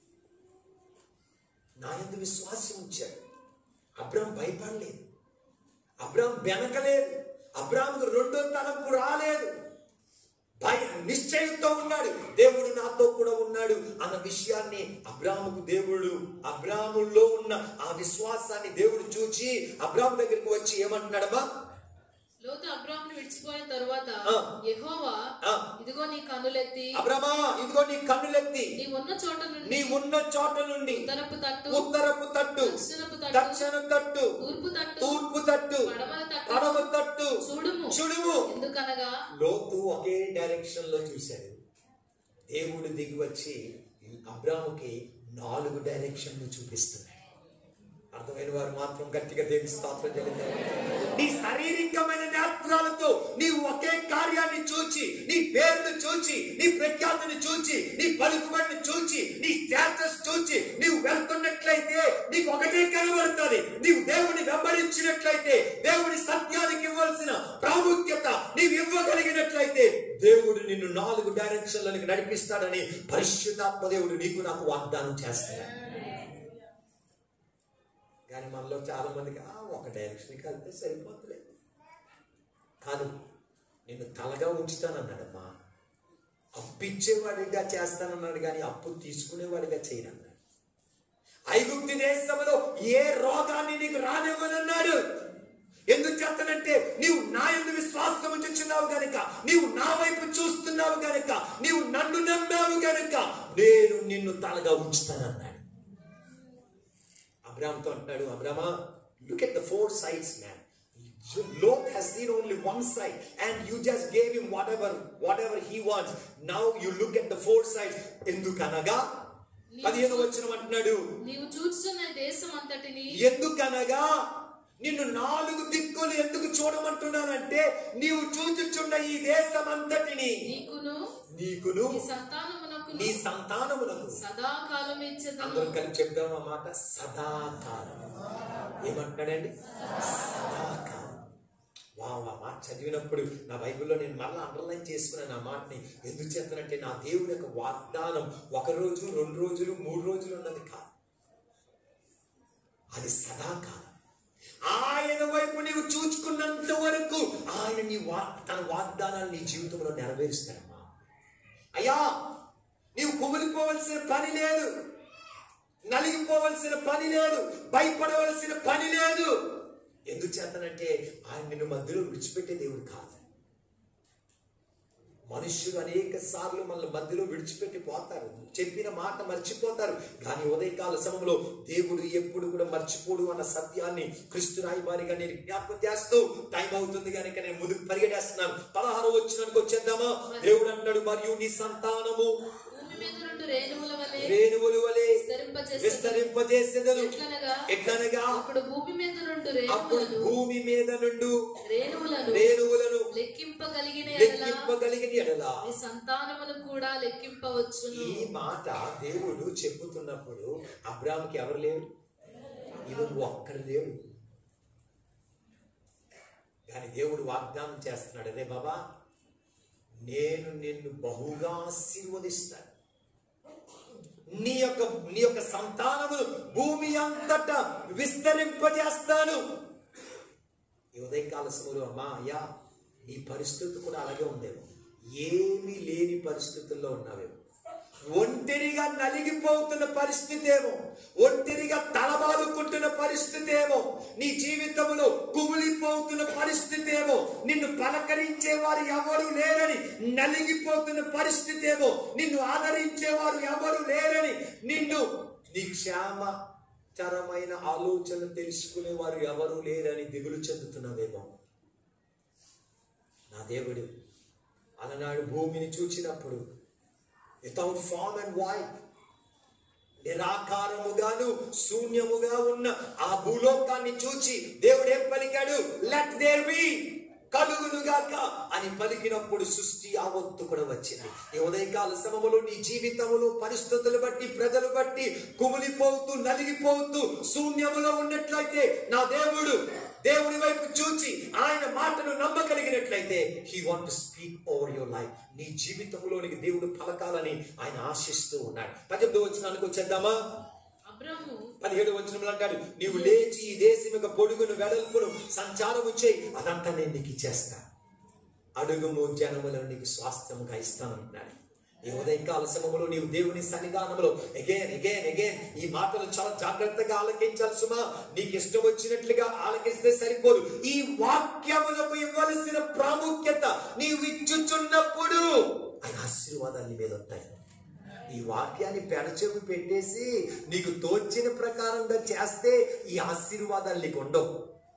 A: నా యందు విశ్వాసం ఉంచాడు. అబ్రాము భయపడలేదు, అబ్రాము బెనకలేదు, అబ్రాముకు రెండో తలంపు రాలేదు. భయ నిశ్చయంతో ఉన్నాడు, దేవుడు నాతో కూడా ఉన్నాడు అన్న విషయాన్ని అబ్రాముకు దేవుడు, అబ్రాములో ఉన్న ఆ విశ్వాసాన్ని దేవుడు చూచి అబ్రాము దగ్గరికి వచ్చి ఏమంటున్నాడమ్మా?
B: లోతు అబ్రాహామును విడిచిపోయిన తరువాత
A: ఆ.
B: యెహోవా
A: ఆ.
B: ఇదిగో నీ కన్నులెత్తి
A: అబ్రామా ఇదిగో నీ కన్నులెత్తి
B: నీ ఉన్న చోట నుండి
A: నీ ఉన్న చోట నుండి
B: ఉత్తరపు తట్టు
A: ఉత్తరపు తట్టు
B: దక్షిణపు తట్టు
A: దక్షిణ తట్టు
B: తూర్పు తట్టు
A: తూర్పు తట్టు
B: పడమర తట్టు
A: పడమ తట్టు
B: చూడుము
A: చూడుము.
B: ఎందుకనగా
A: లోతు ఒకే డైరెక్షన్ లో చూశాడు. దేవుడు దిగి వచ్చి అబ్రాముకి నాలుగు డైరెక్షన్లు చూపిస్తున్నాడు. అర్థమైన వారు మాత్రం గట్టిగా దేవుని స్తోత్రం చెల్లించాలి. నీ శారీరకమైన నేత్రాలతో నీవు ఒకే కార్యాన్ని చూచి, నీ పేరును చూచి, నీ ప్రఖ్యాతిని చూచి, నీ పలుకుబడిని చూచి, నీ స్టేటస్ చూచి నీవు వెళ్తున్నట్లయితే నీకు ఒకటే కనబడుతుంది. నీవు దేవుని వెంబడించినట్లయితే, దేవుని సత్యానికి ఇవ్వాల్సిన ప్రాముఖ్యత నీవు ఇవ్వగలిగినట్లయితే దేవుడు నిన్ను నాలుగు డైరెక్షన్లకు నడిపిస్తాడని పరిశుద్ధాత్మ దేవుడు నీకు నాకు వాగ్దానం చేస్తాడు. కానీ మనలో చాలా మందికి ఒక డైరెక్షన్కి వెళ్తే సరిపోతులే. కాదు, నిన్ను తలగా ఉంచుతానన్నాడమ్మా. అప్పిచ్చేవాడిగా చేస్తానన్నాడు కానీ అప్పు తీసుకునేవాడిగా చేయనన్నాడు. ఐగుప్తు దేశంలో ఏ రోగాన్ని నీకు రానివ్వనన్నాడు. ఎందుకు చెప్తానంటే నీవు నా యందు విశ్వాసం ఉంచుచున్నావు గనుక, నీవు నా వైపు చూస్తున్నావు గనుక, నీవు నన్ను నమ్మావు గనుక నేను నిన్ను తలగా ఉంచుతానన్నాడు. అబ్రామ్తో అంటాడు, అబ్రామా, look at the four sides, man. Lot has seen only one side and you just gave him whatever whatever he wants. Now you look at the four sides. ఎందుకనగా పదిహేను వచనం అంటున్నాడు, నీవు చూస్తున్న దేశం అంతటిని, ఎందుకనగా నిన్ను నాలుగు దిక్కులు ఎందుకు చూడమంటున్నానంటే నీవు చూచుచున్న ఈ దేశం అంతటిని నీకును నీకును నీ సంతానమునకు సదాకాలం ఇచ్చేదను. అందరం కలిసి చెప్దాం ఆ మాట, సదాకాలం. ఏమంటున్నాడండి? సదాకాలం. వా ఆ మాట చదివినప్పుడు నా బైబిల్లో నేను మళ్ళీ అండర్లైన్ చేసుకున్నాను ఆ మాటని. ఎందుకు చెప్తానంటే నా దేవుడి యొక్క వాగ్దానం ఒక రోజు, రెండు రోజులు, మూడు రోజులు ఉన్నది కాదు, అది సదాకాలం. ఆయన వైపు నీవు చూచుకున్నంత వరకు ఆయన నీ వా తన వాగ్దానాలు నీ జీవితంలో నెరవేరుస్తాడమ్మా. అయ్యా, నీవు కుమిలిపోవలసిన పని లేదు, నలిగిపోవలసిన పని లేదు, భయపడవలసిన పని లేదు. ఎందుకు చేతనంటే ఆయన నిన్ను మధ్యలో విడిచిపెట్టే దేవుడు కాదు. మనుష్యులు అనేక సార్లు మనల్ని మధ్యలో విడిచిపెట్టి పోతారు, చెప్పిన మాట మర్చిపోతారు. కానీ ఉదయకాల సమయంలో దేవుడు ఎప్పుడు కూడా మర్చిపోడు అన్న సత్యాన్ని క్రీస్తు రాయబారిగా నేను జ్ఞాపకం చేస్తూ, టైం అవుతుంది కనుక నేను ముందుకు పరిగెడేస్తున్నాను. పదహారో వచనానికి వచ్చేద్దామా. దేవుడు అంటాడు, మరియు నీ సంతానము రేణువుల వలె విస్తరింపజేసేదను. ఎట్లనగా అప్పుడు భూమి మీద నుండి భూమి మీద నుండి రేణువులను లెక్కింపగలిగిన ఎడల సంతానమును కూడా లెక్కింపవచ్చు. ఈ మాట దేవుడు చెప్పుతున్నప్పుడు అబ్రాహాముకి ఎవరు లేరు? ఇవన్ ఒక్కడు లేడు. కానీ దేవుడు వాగ్దానం చేస్తున్నాడు, రే బాబా, నేను నిన్ను బహుగా ఆశీర్వదిస్తాను. నీ యొక్క నీ యొక్క సంతానమును భూమి అంతటా విస్తరింపజేస్తాను. ఈ ఉదయకాల సమయంలో అమ్మా, అయ్యా, నీ పరిస్థితి కూడా అలాగే ఉండేది. ఏమీ లేని పరిస్థితుల్లో ఉన్నావేమో, ఒంటరిగా నలిగిపోతున్న పరిస్థితి ఏమో, ఒంటరిగా తలబాదుకుంటున్న పరిస్థితి ఏమో, నీ జీవితంలో కుమిలిపోతున్న పరిస్థితి ఏమో, నిన్ను పలకరించేవారు ఎవరు లేరని నలిగిపోతున్న పరిస్థితి ఏమో, నిన్ను ఆదరించేవారు ఎవరు లేరని, నిన్ను నీ క్షేమకరమైన ఆలోచన తెలుసుకునేవారు ఎవరు లేరని దిగులు చెందుతున్నావేమో. నా దేవుడు అలనాడు భూమిని చూచినప్పుడు వితౌట్ ఫార్మ్ అండ్ వాయిడ్, నిరాకారముగాను శూన్యముగా ఉన్న ఆ భూలోకాన్ని చూచి దేవుడు ఏం పలికాడు? లెట్ దేర్ బి, కలుగునుగాక అని పలికినప్పుడు సృష్టి ఆవత్తు కూడా వచ్చింది. ఈ ఉదయకాల సమయంలో నీ జీవితంలో పరిస్థితులు బట్టి, ప్రజలు బట్టి కుమిలిపోతూ నలిగిపోతూ శూన్యములో ఉన్నట్లయితే నా దేవుడు దేవుని వైపు చూచి ఆయన మాటను నమ్మగలిగినట్లయితే he want to speak over your life. నీ జీవితంలోనికి దేవుడు పలకాలని ఆయన ఆశిస్తూ ఉన్నాడు. పద్దెనిమిది వచనానికి వచ్చేద్దామా. పదిహేడు వచనంలో అంటాడు, నీవు లేచి ఈ దేశం యొక్క పొడుగును వెడల్పును సంచారము చేయి, అదంతా నేను నీకు ఇచ్చేస్తా. అడుగుము, జనములను నీకు స్వాస్థ్యముగా ఇస్తానంటున్నాడు. ఈ ఉదయకాల సమయంలో నీవు దేవుని సన్నిధానంలో అగైన్ అగైన్ అగైన్ ఈ మాటలు చాలా జాగ్రత్తగా ఆలకించాలి సుమా. నీకు ఇష్టం వచ్చినట్లుగా ఆలకిస్తే సరిపోదు. ఈ వాక్యములకు ఇవ్వవలసిన ప్రాముఖ్యత నీవు ఇచ్చుచున్నప్పుడు ఆయన ఆశీర్వాదాలు నీ మీద ఉంటాయి. ఈ వాక్యాన్ని పెడచెవి పెట్టేసి నీకు తోచిన ప్రకారంగా చేస్తే ఈ ఆశీర్వాదాలు నీకు ఉండవు.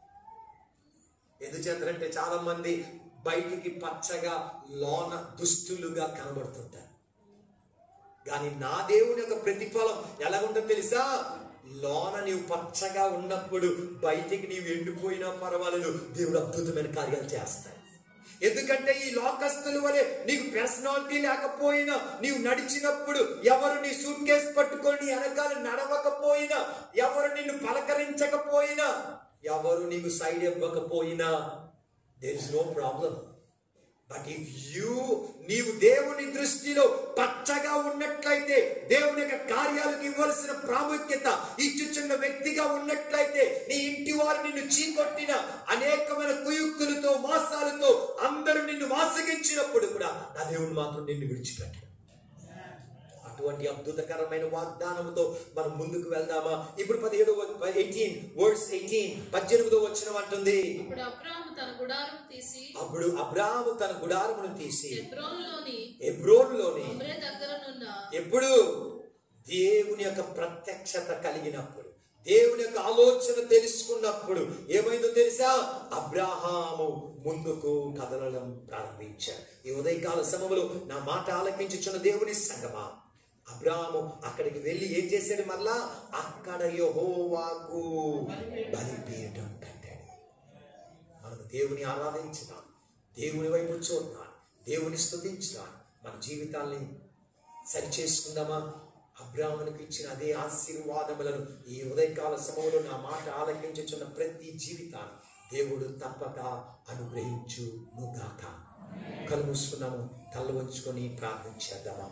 A: ఎందుచేతంటే చాలా మంది బయటికి పచ్చగా లోన దుష్టులుగా కనబడుతుంటారు. కానీ నా దేవుని యొక్క ప్రతిఫలం ఎలా ఉంటుందో తెలుసా? లోన నీవు పచ్చగా ఉన్నప్పుడు బయటికి నీవు ఎండిపోయినా పర్వాలేదు, దేవుడు అద్భుతమైన కార్యాలు చేస్తాడు. ఎందుకంటే ఈ లోకస్తుల వలె నీకు పర్సనాలిటీ లేకపోయినా, నీవు నడిచినప్పుడు ఎవరు నీ సూట్ కేసు పట్టుకొని వెనకాల నడవకపోయినా, ఎవరు నిన్ను పలకరించకపోయినా, ఎవరు నీకు సైడ్ ఇవ్వకపోయినా, there is no problem. But if you నీవు దేవుని దృష్టిలో పచ్చగా ఉన్నట్లయితే, దేవుని యొక్క కార్యాలకు ఇవ్వాల్సిన ప్రాముఖ్యత ఇచ్చుచున్న వ్యక్తిగా ఉన్నట్లయితే, నీ ఇంటి వారు నిన్ను చీకొట్టిన అనేకమైన కుయుక్తులతో మోసాలతో అందరూ నిన్ను వాసగించినప్పుడు కూడా నా దేవుడు మాత్రం నిన్ను విడిచిపెట్టడు. అటువంటి అద్భుతకరమైన వాగ్దానంతో మనం ముందుకు వెళ్దామా? ఇప్పుడు పదిహేడు ఎయిటీన్ వర్డ్స్ ఎయిటీన్ పద్దెనిమిదో వచనం అంటుంది,
B: అప్పుడు అబ్రాహాము తన గుడారము తీసి
A: అప్పుడు అబ్రాహాము తన గుడారమును తీసి
B: హెబ్రోనులోని
A: హెబ్రోనులోని
B: మమ్రే దగ్గరనున్న
A: ఎప్పుడు దేవుని యొక్క ప్రత్యక్షత కలిగినప్పుడు, దేవుని యొక్క ఆలోచన తెలుసుకున్నప్పుడు ఏమైందో తెలుసా? అబ్రాహాము ముందుకు కదలడం ప్రారంభించాడు. ఈ ఉదయకాల సమయంలో నా మాట ఆలకించుచున్న దేవుని సంగమా, అబ్రాహాము అక్కడికి వెళ్ళి ఏం చేశాడు? మళ్ళా అక్కడ యెహోవాకు బలిపీఠం కట్టాడు. మనకు దేవుని ఆరాధించుదాం, దేవుని వైపు చూద్దాం, దేవుని స్తుతించుదాం, మన జీవితాన్ని సరి చేసుకుందామా? అబ్రాహామునికి ఇచ్చిన అదే ఆశీర్వాదములను ఈ ఉదయకాల సమయంలో నా మాట ఆలకించుచున్న ప్రతి జీవితాన్ని దేవుడు తప్పక అనుగ్రహించునుగాక. కళ్ళు మూసుకున్నాము, కళ్ళు వంచుకొని ప్రార్థన చేద్దామా?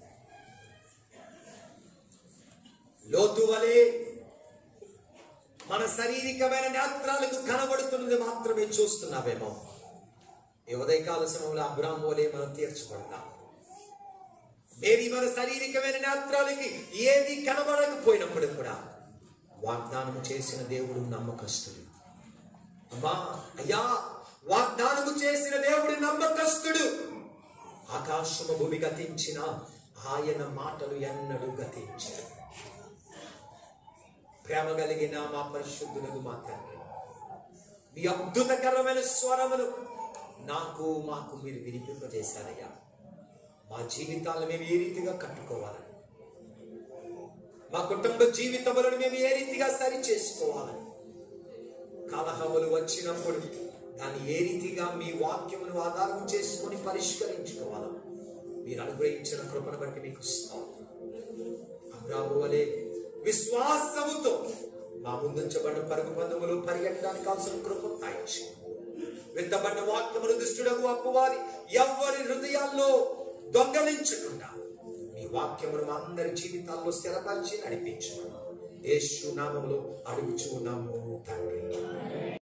A: లోతు వలె మన శారీరకమైన నేత్రాలకు కనబడుతున్నది మాత్రమే చూస్తున్నావేమో. ఈ ఉదయకాల సమయంలో అబ్రాహాము వలె మనం తీర్చబడతాం. మేబీ మన శారీరకమైన నేత్రాలకి ఏది కనబడకపోయినప్పుడు కూడా వాగ్దానము చేసిన దేవుడు నమ్మకస్తుడు. అమ్మా అయ్యా, వాగ్దానము చేసిన దేవుడు నమ్మకస్తుడు. ఆకాశము భూమి గతించిన ఆయన మాటలు ఎన్నడూ గతించడు. ప్రేమ కలిగిన మా పరిశుద్ధులకు మా తండ్రి, మీ అద్భుతకరమైన స్వరమును నాకు మాకు మీరు వినిపింపజేశారయ్యా. మా జీవితాలను మేము ఏ రీతిగా కట్టుకోవాలని, మా కుటుంబ జీవితములను మేము ఏ రీతిగా సరి చేసుకోవాలని, కలహములు వచ్చినప్పుడు దాన్ని ఏ రీతిగా మీ వాక్యమును ఆధారం చేసుకొని పరిష్కరించుకోవాలని మీరు అనుగ్రహించిన కృపను బట్టి మీకు స్తోత్రం. అబ్రాహాము వలె విశ్వాసముతో మా ముందుంచబడిన పరుగు పందములు పరిగెట్టడానికి కావాల్సిన కృపను తాయించు. విత్తబడిన వాక్యములు దుష్టుడకు అప్పువారి ఎవరి హృదయాల్లో దొంగలించకుండా మీ వాక్యమును మా అందరి జీవితాల్లో స్థిరపరిచి నడిపించమని యేసు నామములో అడుగుచున్నాము తండ్రి.